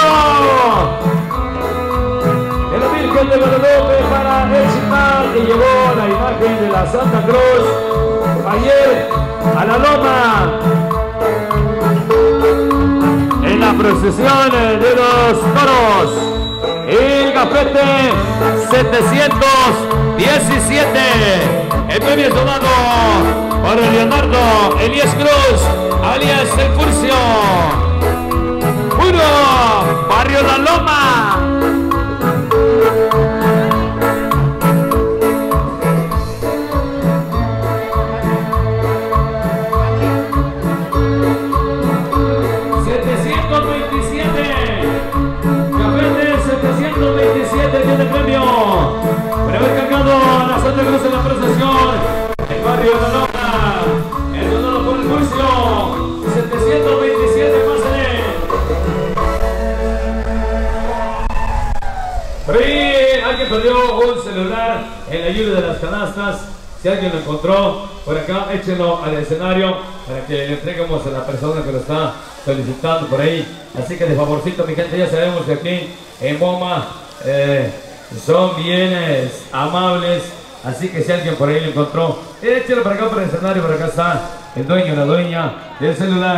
De la Virgen de Guadalupe para el Chimar, que llevó la imagen de la Santa Cruz ayer a la loma en la procesión de los toros. El gafete 717. El premio es donado por Leonardo Elías Cruz, alias El Furcio. Puro Barrio La Loma. Tiene premio por haber cargado a la Santa Cruz en la procesión. El Barrio de la Loma, el donado por el juicio 727, pásale. Por ahí alguien perdió un celular en la lluvia de las canastas. Si alguien lo encontró por acá, échenlo al escenario para que le entreguemos a la persona que lo está solicitando por ahí. Así que de favorcito, mi gente, ya sabemos que aquí en Boma son bienes amables, así que si alguien por ahí lo encontró, échelo para acá por el escenario. Por acá está el dueño o la dueña del celular.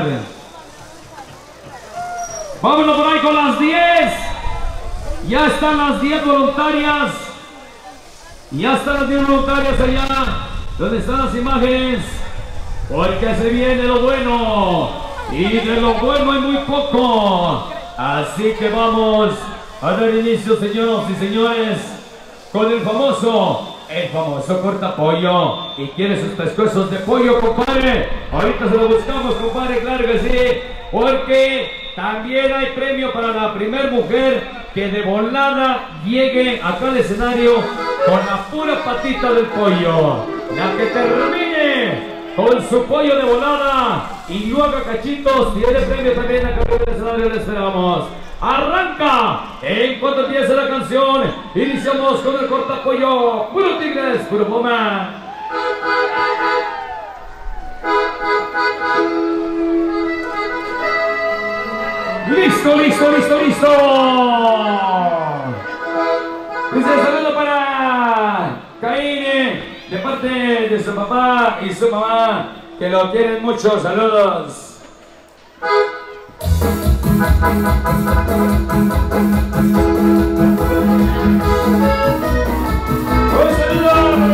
Vámonos por ahí con las 10. Ya están las 10 voluntarias. Ya están las 10 voluntarias allá donde están las imágenes, porque se viene lo bueno, y de lo bueno hay muy poco. Así que vamos a dar inicio, señoras y señores, con el famoso el famoso cortapollo. ¿Y quiere sus pescuezos de pollo, compadre? Ahorita se lo buscamos, compadre, claro que sí. Porque también hay premio para la primer mujer que de volada llegue acá al escenario con la pura patita del pollo. La que termine con su pollo de volada y lo haga cachitos, tiene premio también acá en el escenario, le esperamos. Arranca en cuanto empiece la canción. Iniciamos con el cortapollo. Puro Tigres, puro Puma. Listo, listo, listo, listo. Dice saludo para Caíne, de parte de su papá y su mamá, que lo quieren mucho. Saludos. Un saludo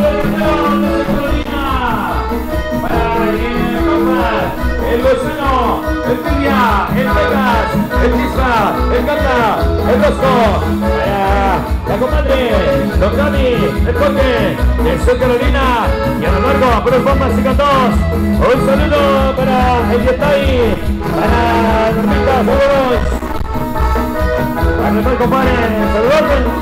para el Gusano, el Tibia, el Vegas, el Chispa, el Cata, el Rosco, la comadre, Don Cami, el Coque, el Sur Carolina, y a lo largo, por los bombas y cantos. Un saludo para el Yetay, para Normita, saludos. Para el compadre, saludos.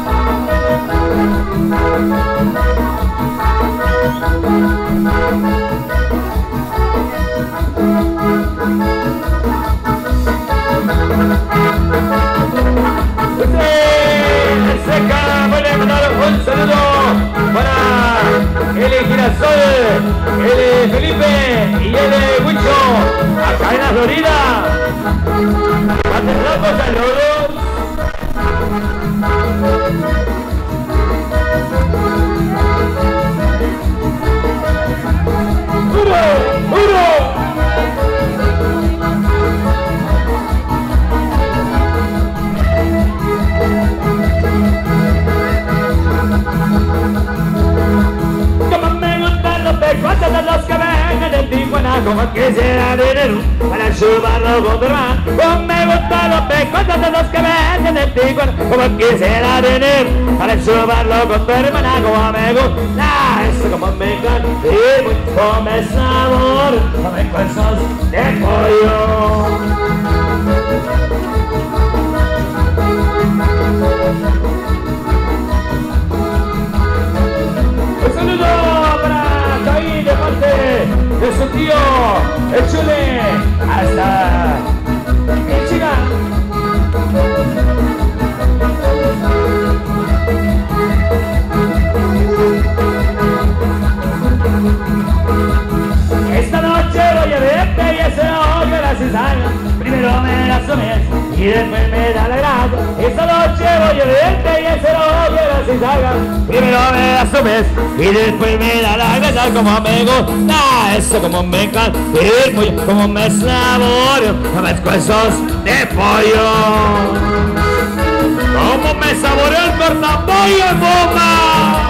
Seca, voy a mandar un saludo para el Girasol, el Felipe y el Huicho, acá en la Florida. Aterramos saludos. ¡Uro! ¡Uro! Cuántos de los que vengan de Tijuana, como quisiera dinero para chuparlo con tu hermano. Como me gustan los pecuantos de los que vengan de Tijuana, como quisiera dinero para chuparlo con tu hermana. Como me gusta eso, como me encanta y como me sabor, como me cuerzos de pollo. Un saludo para Caí de parte de su tío, el Chule, hasta el Chica. Esta noche voy a verte y ese odio las cizañas. Primero me la asomes y después me da la grado. Esta noche voy a verte y ese odio las cizañas. Primero me la asomes y después me da la grado. Como me gusta eso, como me encanta el pollo, como me saboreo los pescuezos de pollo. Como me saboreo el cortapollo en bomba.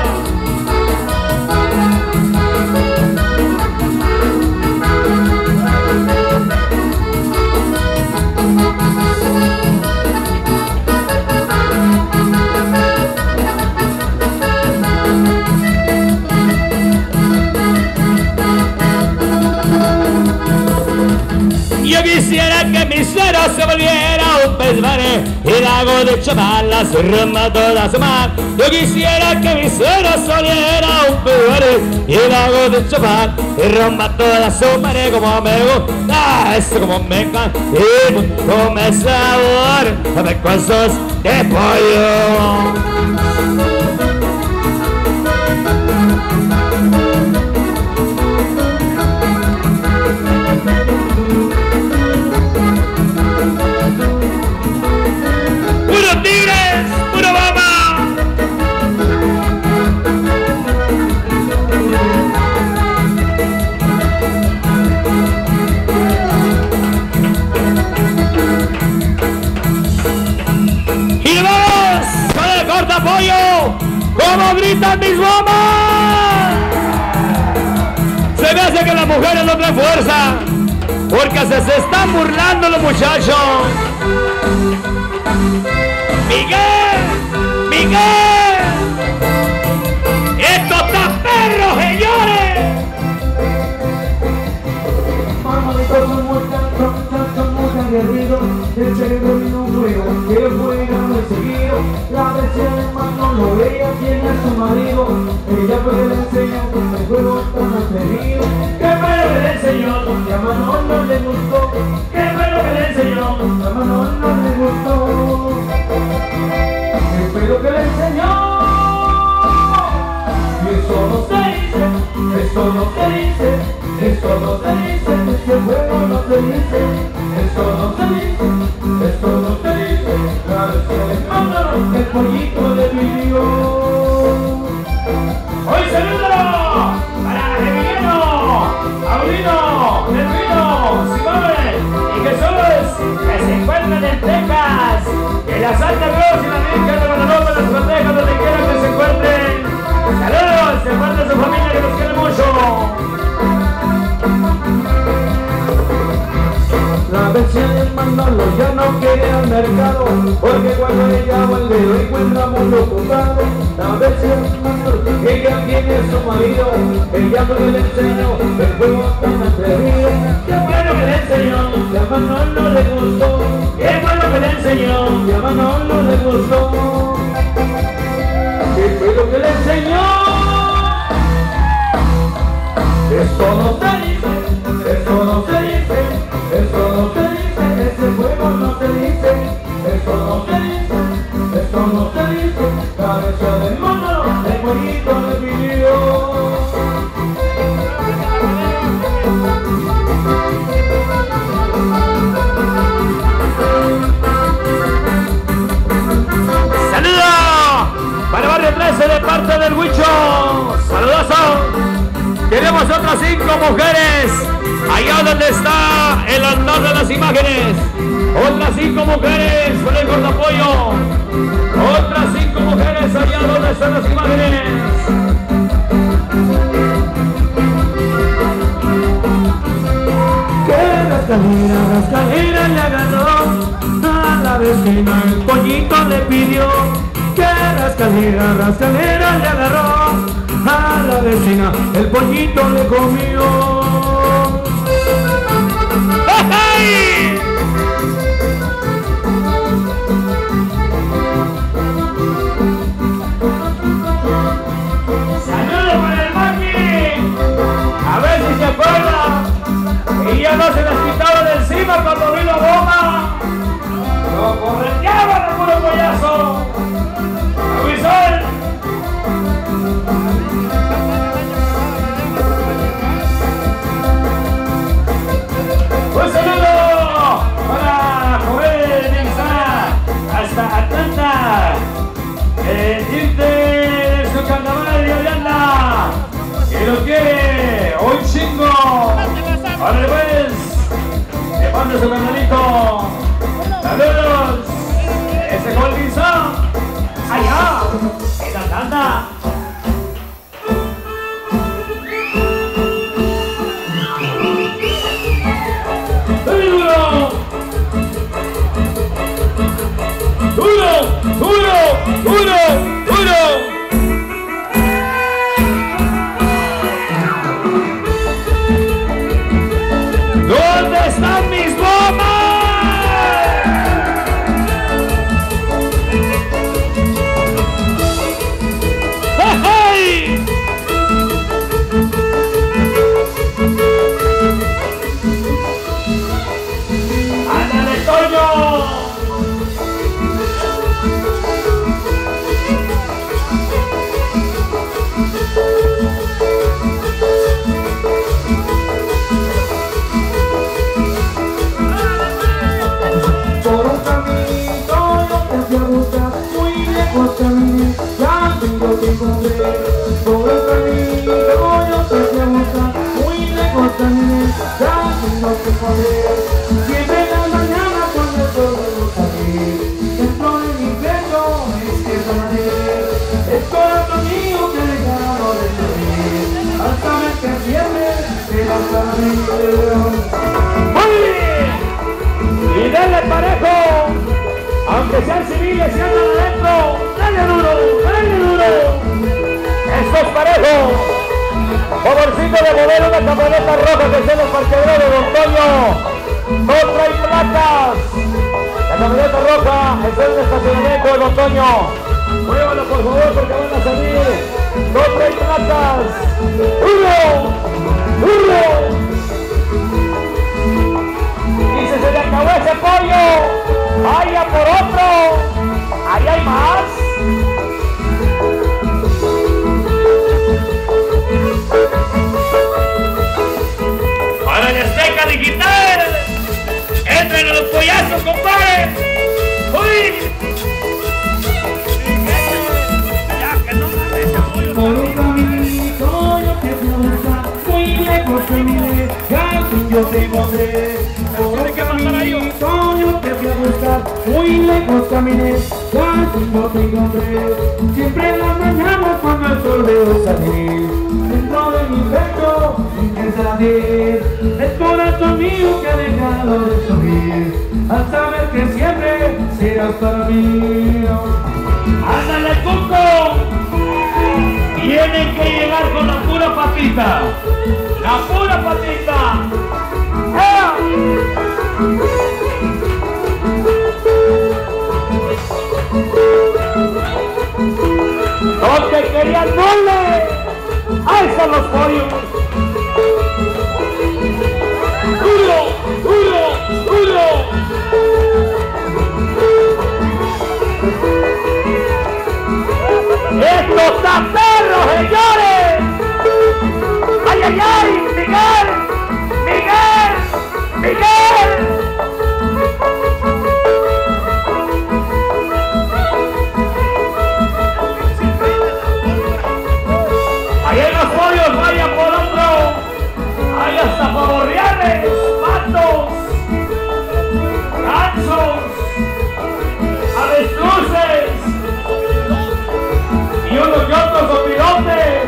Yo quisiera que mi suero se volviera un pez mare y lago de chamalas rumba toda su mar. Yo quisiera que mi suero se volviera un pez mare y lago de chamar y rumba toda su mar. Como me gusta eso, como me encanta y como me sabor los pescuezos de pollo. ¡Puro Tigres! ¡Puro Bama! ¡Y vamos con el cortapollo! ¡Como gritan mis bombas! Se me hace que las mujeres no traen fuerza, porque se están burlando los muchachos. ¡Miguel! ¡Miguel! decía hermano, lo ella tiene a su marido, ella fue que le enseñó con el juego tan atrevido. ¿Qué fue lo que le enseñó? Que a Manolo no le gustó. ¿Qué fue lo que le enseñó? Que a Manolo no le gustó. ¿Qué fue lo que le enseñó? Y eso no se dice, eso no se dice, eso no se dice, ese juego no se dice, eso no se dice, eso no se dice, claro que le mandaron el pollito de vídeo. Hoy saludo para Emiliano, Paulino, Nervino, Simone y Jesús, que se encuentran en Texas, que la Santa Cruz y la Virgen de Guadalupe los protejan donde quiera que se encuentren. Saludos, de parte de su familia que los quiere mucho. La vecina de Manolo ya no quiere al mercado, porque cuando ella va al dedo encuentra muy ocupado. La vecina de Manolo, ella tiene a su marido, ella fue que le enseñó el juego tan atrevido. ¿Qué fue lo que le enseñó? Que a Manolo le gustó. ¿Qué fue lo que le enseñó? Que a Manolo le gustó. ¿Qué fue lo que le enseñó? Eso no se dice, eso no se dice, eso no se dice, ese juego no se dice, eso no se dice, eso no se dice, cabeza de mono, el jueguito de video. Para Barrio 13 de parte del Huicho. Saludazo. Tenemos otras 5 mujeres allá donde está el altar de las imágenes. Otras 5 mujeres con el cortapollo. Otras 5 mujeres allá donde están las imágenes. Que rascalera le agarró a la vecina, el pollito le pidió. Que rascalera le agarró a la vecina, el pollito le comió. ¡Hey! ¡Saludos para el Maki! A ver si se acuerda. Y ya no se les quitaba de encima cuando vino Bomba. Lo correteaba de puro pollazo. ¡Avisón! Un saludo para Joel Nixana hasta Atlanta. Irte de su carnaval de Holanda. Que lo quiere un chingo. Ahora pues, le mando su carnalito. Saludos. Ese Colvinson. Allá, en Atlanta. ¡Duro! ¿Dónde están mis bombas? ¡Hey! ¡Ándale, Toño! Caminé, ya tengo que correr por el camino, yo te fui a buscar, muy lejos caminé, ya tengo que correr. Siempre en la mañana cuando el sol debo salir, dentro de mi pecho me despierta la ley, el corazón mío que dejaba de salir, hasta ver que siempre te vas a venir. ¡Muy bien! ¡Y dale parejo! Aunque sean civiles y andan adentro, dale duro, dale duro. Esto es parejo. Favorcito de mover una camioneta roja que sea en el parqueadero de Don Toño. No trae placas. La camioneta roja está en el estacionamiento de Don Toño. Muévalo por favor porque van a salir 2 latas. ¡Uno! Y se le acabó ese pollo. ¡Vaya por otro! ¡Ahí hay más! Para el Azteca Digital, entren a los pollazos, compadre. ¡Uy! Ya que no me por un caminito yo te fui a buscar, muy lejos te miré, al fin yo te encontré. Por un caminito yo te fui a buscar, muy lejos caminé, al fin yo te encontré. Siempre en las mañanas cuando el sol veo salir, dentro de mi pecho intenta latir, el corazón mío que ha dejado de subir, al saber que siempre serás para mí. ¡Ándale, Cuco! Tienen que llegar con la pura patita. ¡La pura patita! ¡Ah! ¡No te querían mole! ¡Ahí están los pollos! ¡Duro! ¡Esto está perro, señores! ¡Ay! ¡Miguel! ¡Ahí hay los pollos! ¡Vaya por otro! ¡Hay hasta pavorreales! ¡Patos! ¡Gansos! ¡Avestruces! ¡Y unos y otros opirotes!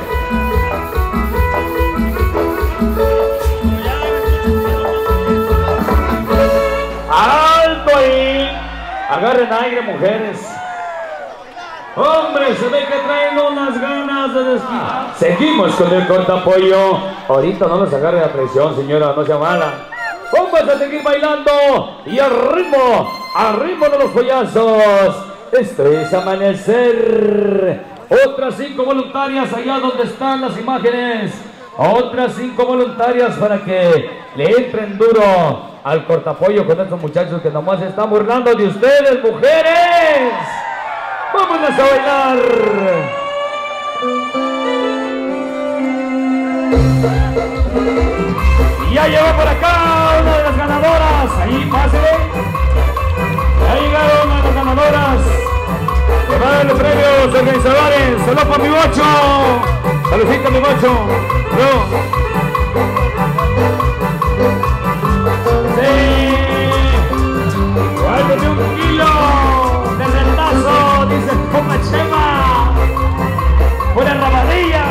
¡Alto ahí! Agarren aire, mujeres. Hombre, se ve que traen unas ganas de desquitar. Seguimos con el cortapollo. Ahorita no nos agarre la presión, señora, no sea mala. Vamos a seguir bailando y al ritmo de los pollazos. Esto es Amanecer. Otras 5 voluntarias allá donde están las imágenes. Otras 5 voluntarias para que le entren duro al cortapollo con estos muchachos que nomás se están burlando de ustedes, mujeres. ¡Vámonos a bailar! Y ya llegó por acá una de las ganadoras. Ahí, pásele. Ya llegaron una de las ganadoras. Le van a dar los premios organizadores. Saludos para mi bocho. Saludcita mi bocho. Sí. Guárdame 1 kilo de retazo, dice Puma Chema. Pura rabadilla.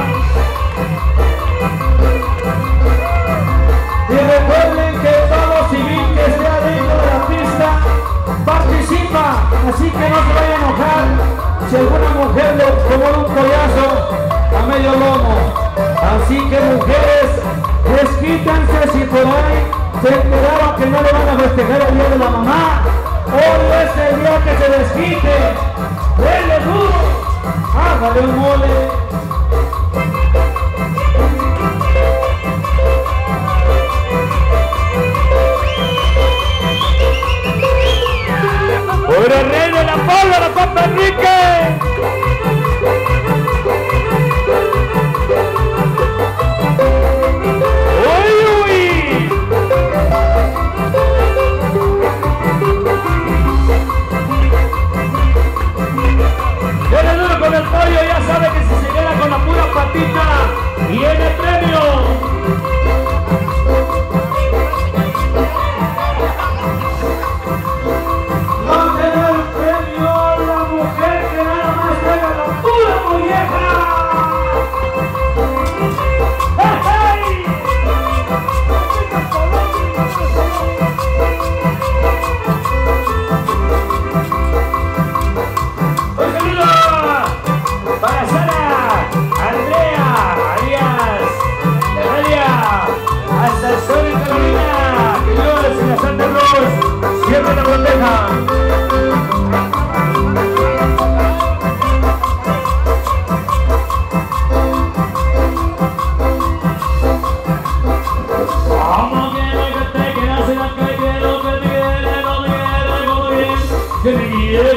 Y recuerden que todo civil que esté adentro de la pista participa, así que no se vaya a enojar si alguna mujer le tomó un pollazo a medio lomo. Así que mujeres, desquítanse si por ahí se enteraron que no le van a festejar el día de la mamá. Hoy es el día que se desquite. Dele duro, hágale un mole. ¡Por el rey de la pólvora, compa Enrique!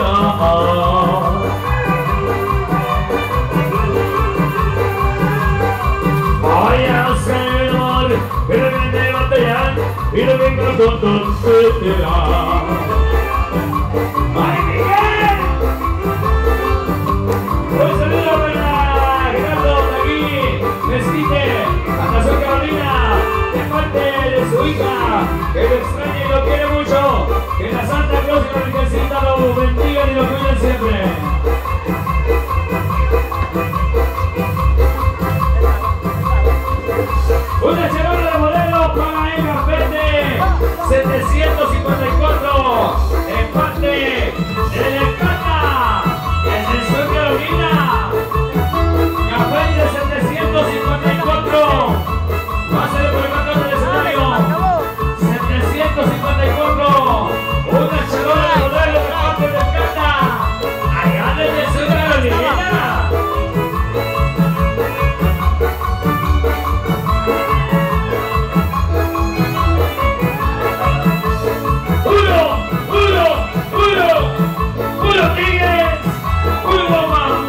Vaya señor, que de repente batallan y de venga con tontería. ¡Ay, Miguel! Un saludo para Gerardo de aquí, Mesquite, hasta Sor Carolina, de parte de su hija, que lo extraña y lo quiere mucho. Que la Santa Claus y la Virgencita lo bendigan y lo cuiden siempre. Una semana de modelo para el Gafete 754, empate en el Cata, es el Sur Carolina. Gafete 754, pásale por el canto del escenario. 754, una charola de modelo de parte del Cata, allá desde el Sur Carolina. Tigres, uno más.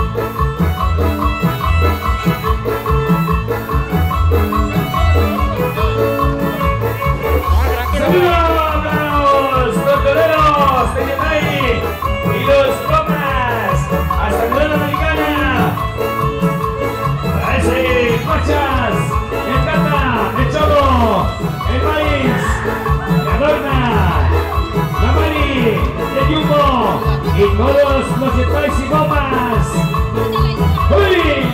Saludos a los tortoreros de Yonay y los Comas hasta la Unión Americana. A ese Pachas, el Cata, el Choco, el Maíz, la Dorna, la Mari, el Yumbo y todos los detalles y gomas. ¡Uy!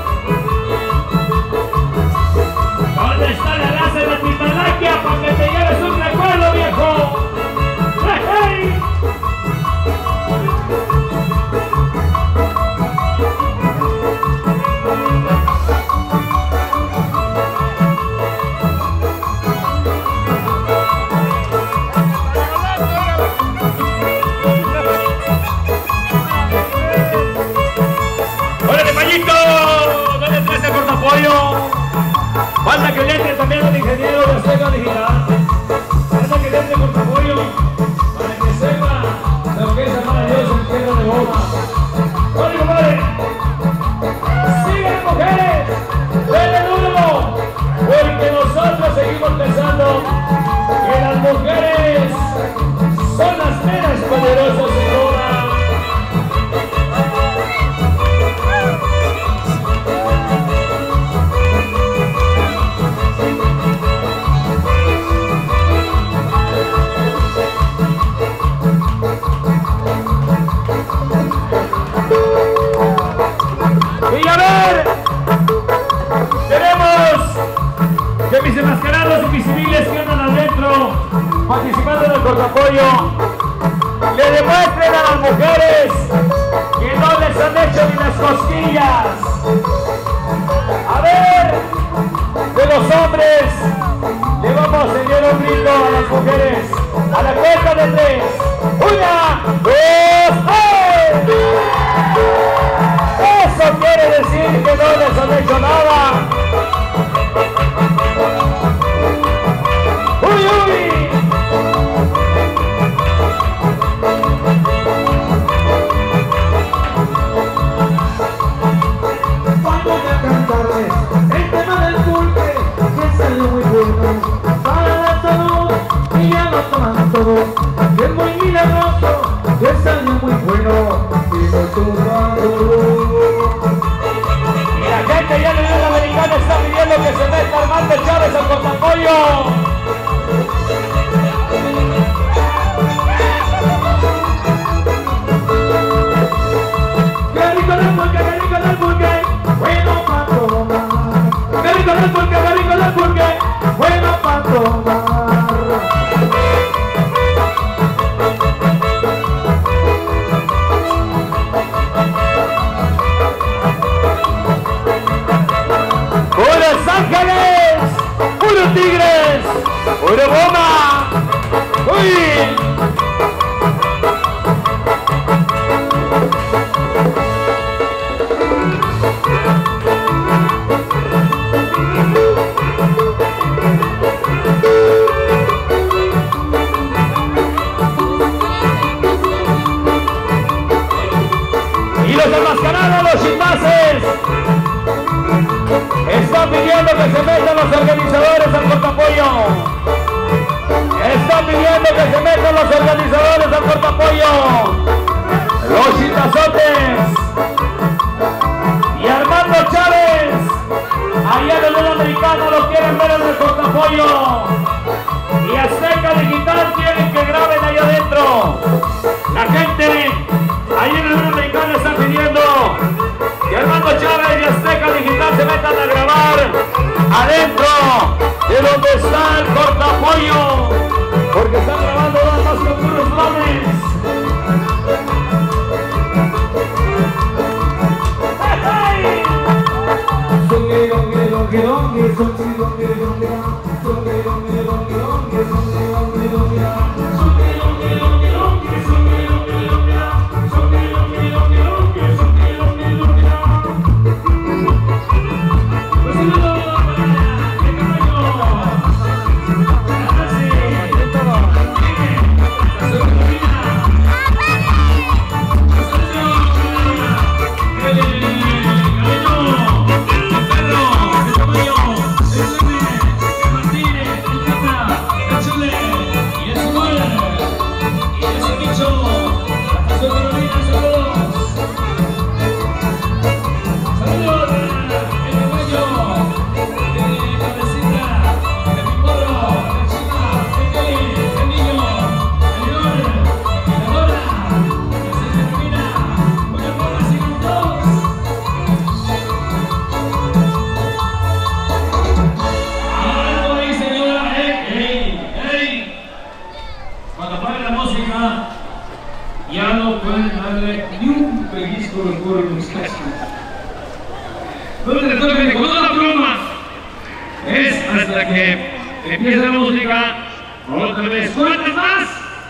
¿Dónde está la raza de la Tipalaquia para que te lleves un recuerdo, viejo? ¡Hey! Falta que le entre también al ingeniero de Azteca Digital. Falta que le entre con apoyo para que sepa lo que es amar a Dios en tierra de goma. ¡Oye, compadre! ¡Sigan, mujeres! ¡Denle duro! Porque nosotros seguimos pensando que las mujeres son las menos poderosas en goma. Y a ver, tenemos que mis enmascarados y mis civiles que andan adentro participando en el cortapolio le demuestren a las mujeres que no les han hecho ni las cosquillas. A ver, de los hombres le vamos a enseñar un grito a las mujeres a la cuenta de 3. 1, 2, 3. Eso quiere decir que no les han hecho nada. ¡Uy, uy! Vamos a cantarles el tema del pulque, que salió muy bueno para la salud y ya lo toman todos, que es muy milagroso, que salió muy bueno y no tomado. Y la gente ya en la Unión Americana está pidiendo que se meta Armando Chávez al cortapolio. ¡Qué rico del pulque, qué rico del pulque! Bueno para tomar. ¡Qué rico del pulque, qué rico del pulque! Bueno para tomar. ¡Puros Ángeles! ¡Puros Tigres! los enmascarados, los chimpases, están pidiendo que se metan los organizadores al cortapollo. Están pidiendo que se metan los organizadores al cortapollo. Los chitazotes y Armando Chávez, allá en el Unión Americana lo quieren ver en el cortapollo. Y Azteca Digital quieren que graben allá adentro. La gente allá en el Unión Americana está pidiendo que Armando Chávez y Azteca Digital se metan a grabar adentro de donde está el cortapollo, porque están grabando nada más con puros drones. Ya no pueden darle ni un pellizco de cuero en los cascos. No le toquen con una pluma. Es hasta que empiece la música. Otra vez, ¿cuántas más?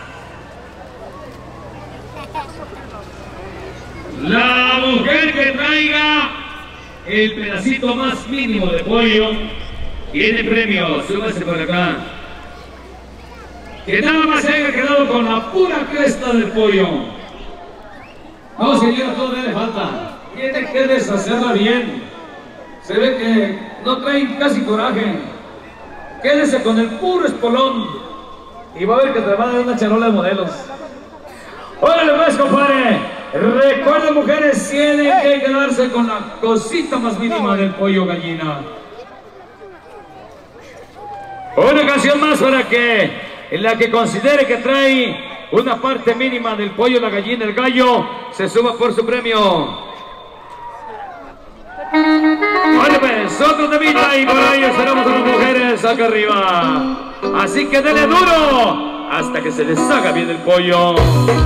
La mujer que traiga el pedacito más mínimo de pollo tiene premio. Súbase por acá. Que nada más se haya quedado con la pura cresta del pollo. No, señora, todavía le falta. Tiene que deshacerla bien. Se ve que no trae casi coraje. Quédese con el puro espolón y va a ver que te van a dar una charola de modelos. ¡Órale pues, compadre! Recuerden, mujeres, tienen que quedarse con la cosita más mínima del pollo gallina. Una canción más para que en la que considere que trae una parte mínima del pollo, la gallina, el gallo, se suba por su premio. Vale pues, otro temita y para ello esperamos a las mujeres acá arriba. Así que denle duro hasta que se les haga bien el pollo.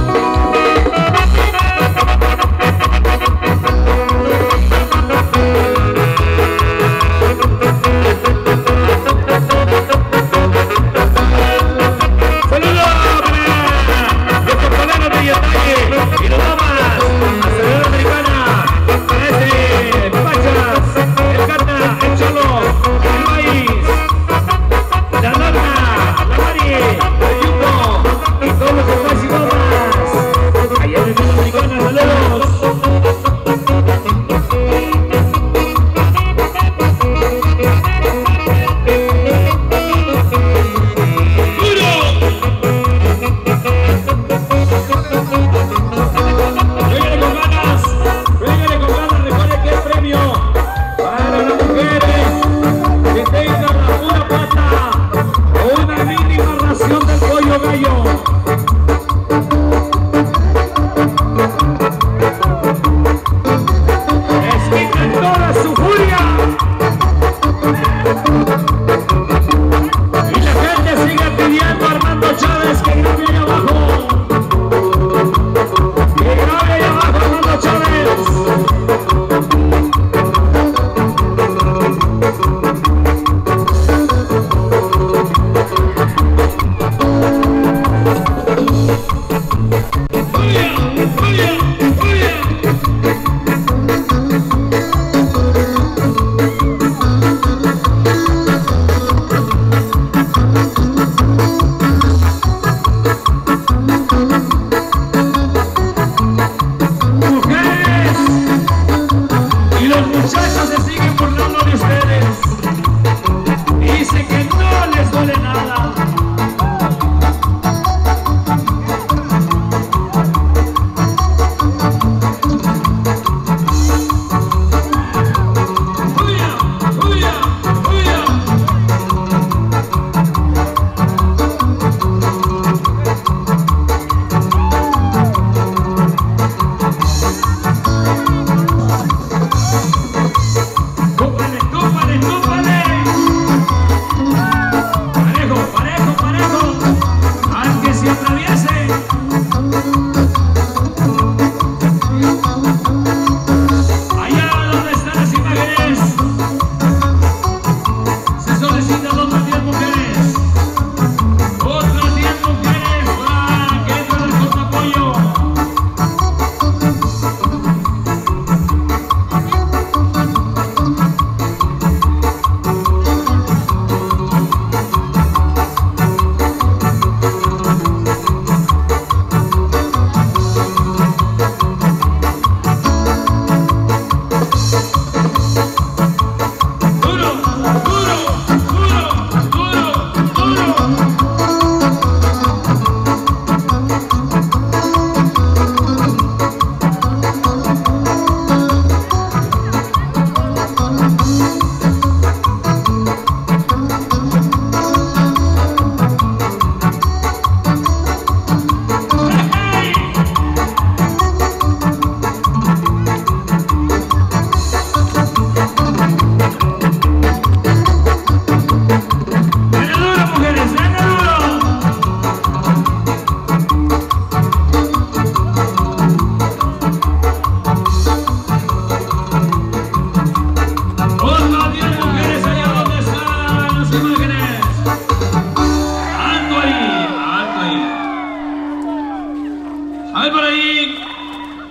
Y lo damas, la Ciudad Americana, ese Pachas, el Cata, el Cholo, el Maíz, la Lana, la Mari, el Yuko y todos los demás y damas. Allá en la Ciudad Americana, saludos. Chávez que grabe ahí abajo, que grabe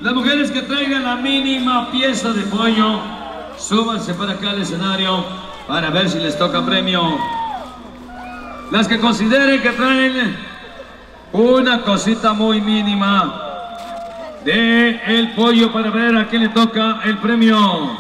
Las mujeres que traigan la mínima pieza de pollo, súbanse para acá al escenario para ver si les toca premio. Las que consideren que traen una cosita muy mínima de el pollo para ver a quién le toca el premio.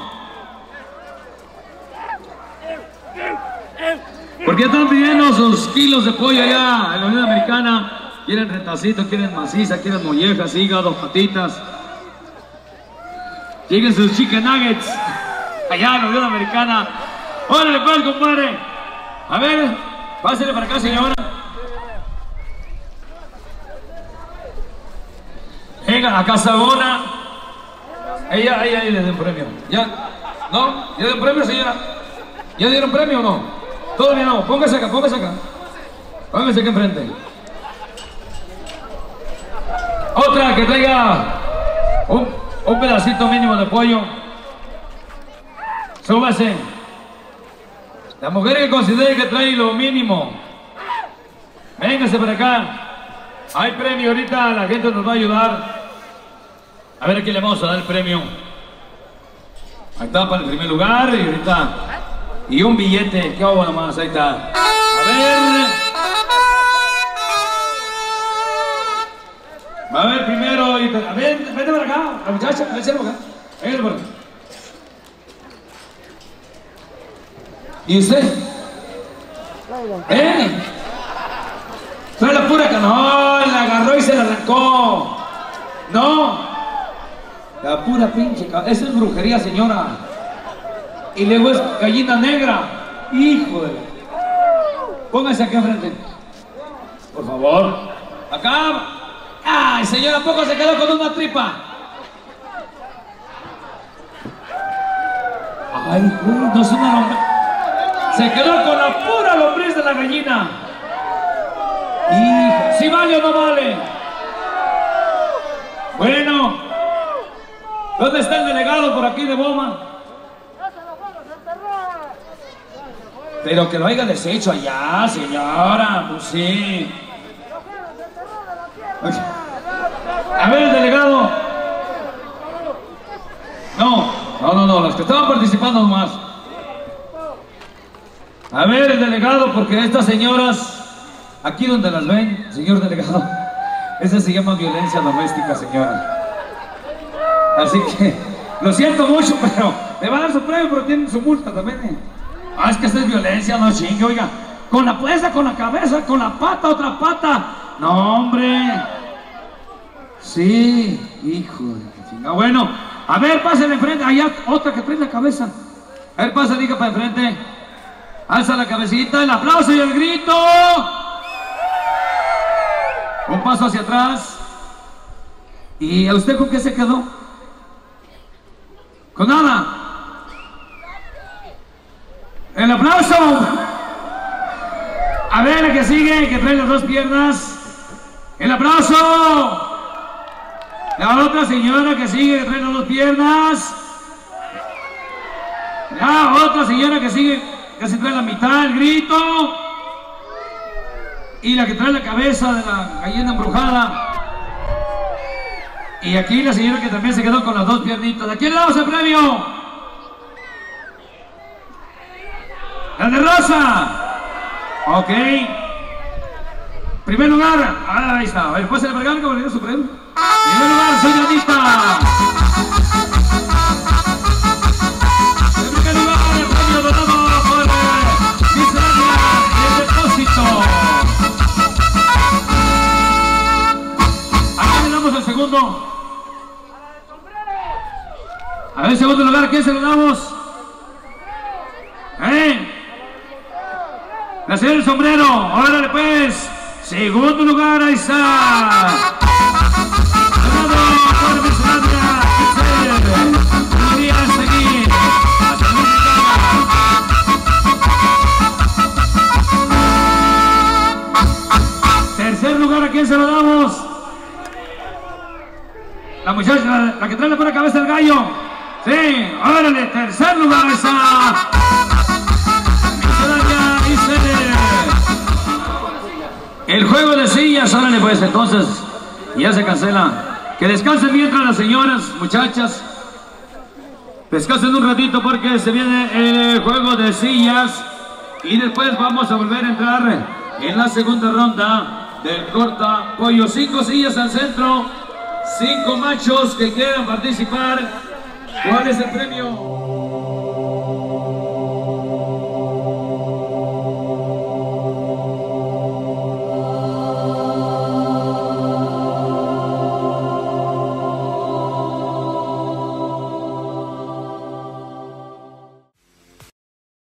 Porque están pidiendo sus kilos de pollo allá en la Unión Americana. Quieren retacito, quieren maciza, quieren mollejas, hígado, patitas. Quieren sus chicken nuggets allá en la Unión Americana. ¡Órale pues, compadre! A ver, pásale para acá, señora. Venga, a Casabona. Ella le den premio. ¿Ya? ¿No? ¿Ya dieron premio, señora? ¿Ya dieron premio o no? Todavía no. Póngase acá, póngase acá. Póngase acá enfrente. Otra que traiga un pedacito mínimo de pollo. Súbase. La mujer que considere que trae lo mínimo, véngase para acá. Hay premio ahorita, la gente nos va a ayudar. A ver a quién le vamos a dar el premio. Ahí está para el primer lugar y ahorita. Y un billete, qué hago nomás, ahí está. A ver. Va a ver primero y a ver, vete para acá, la muchacha, vete para acá. Véngale por acá. ¿Y usted? Trae la pura que no, la agarró y se la arrancó. No. La pura pinche, esa es brujería, señora. Y luego es gallina negra. Hijo de... Póngase acá enfrente. Por favor. Acá. Ay, señora, ¿a poco se quedó con una tripa? Ay, no es una lombriz. Se quedó con la pura lombriz de la gallina. Hijo, ¿sí vale o no vale? Bueno, ¿dónde está el delegado por aquí de Boma? Pero que lo haya deshecho allá, señora, pues sí. A ver, el delegado. No, los que estaban participando nomás. A ver, el delegado, porque estas señoras, aquí donde las ven, señor delegado, esa se llama violencia doméstica, señora. Así que, lo siento mucho, pero le van a dar su premio, pero tienen su multa también. Ah, es que esta es violencia, no chingue, oiga. Con la puesta, con la cabeza, con la pata, otra pata. No, hombre. Sí, hijo de chinga. Bueno, a ver, pásenle enfrente. Allá otra que trae la cabeza. A ver, pásenle, hija, para enfrente. Alza la cabecita, el aplauso y el grito. Un paso hacia atrás. ¿Y a usted con qué se quedó? Con nada. El aplauso. A ver, la que sigue, que trae las dos piernas. El aplauso. La otra señora que sigue, que trae las dos piernas. La otra señora que sigue, que se trae la mitad, el grito. Y la que trae la cabeza de la gallina embrujada. Y aquí la señora que también se quedó con las dos piernitas. ¿A quién le damos el premio? ¡La de rosa! Ok. Primer lugar. Ahí está. A ver, ¿puede ser el vergano que me dio su premio? Primer lugar, soy Anita. En primer lugar, el premio donado por Miscelánea y el depósito. ¿A quién le damos el segundo? A ver, segundo lugar, ¿a quién se lo damos? La señora del sombrero, órale pues. Segundo lugar, ahí está. Tercer lugar, ¿a quién se lo damos? La muchacha, la que trae la pura cabeza del gallo. Sí, órale, tercer lugar, ahí está. El juego de sillas, órale pues, entonces ya se cancela. Que descansen mientras las señoras, muchachas. Descansen un ratito porque se viene el juego de sillas. Y después vamos a volver a entrar en la segunda ronda del corta pollo. 5 sillas al centro. 5 machos que quieran participar. ¿Cuál es el premio?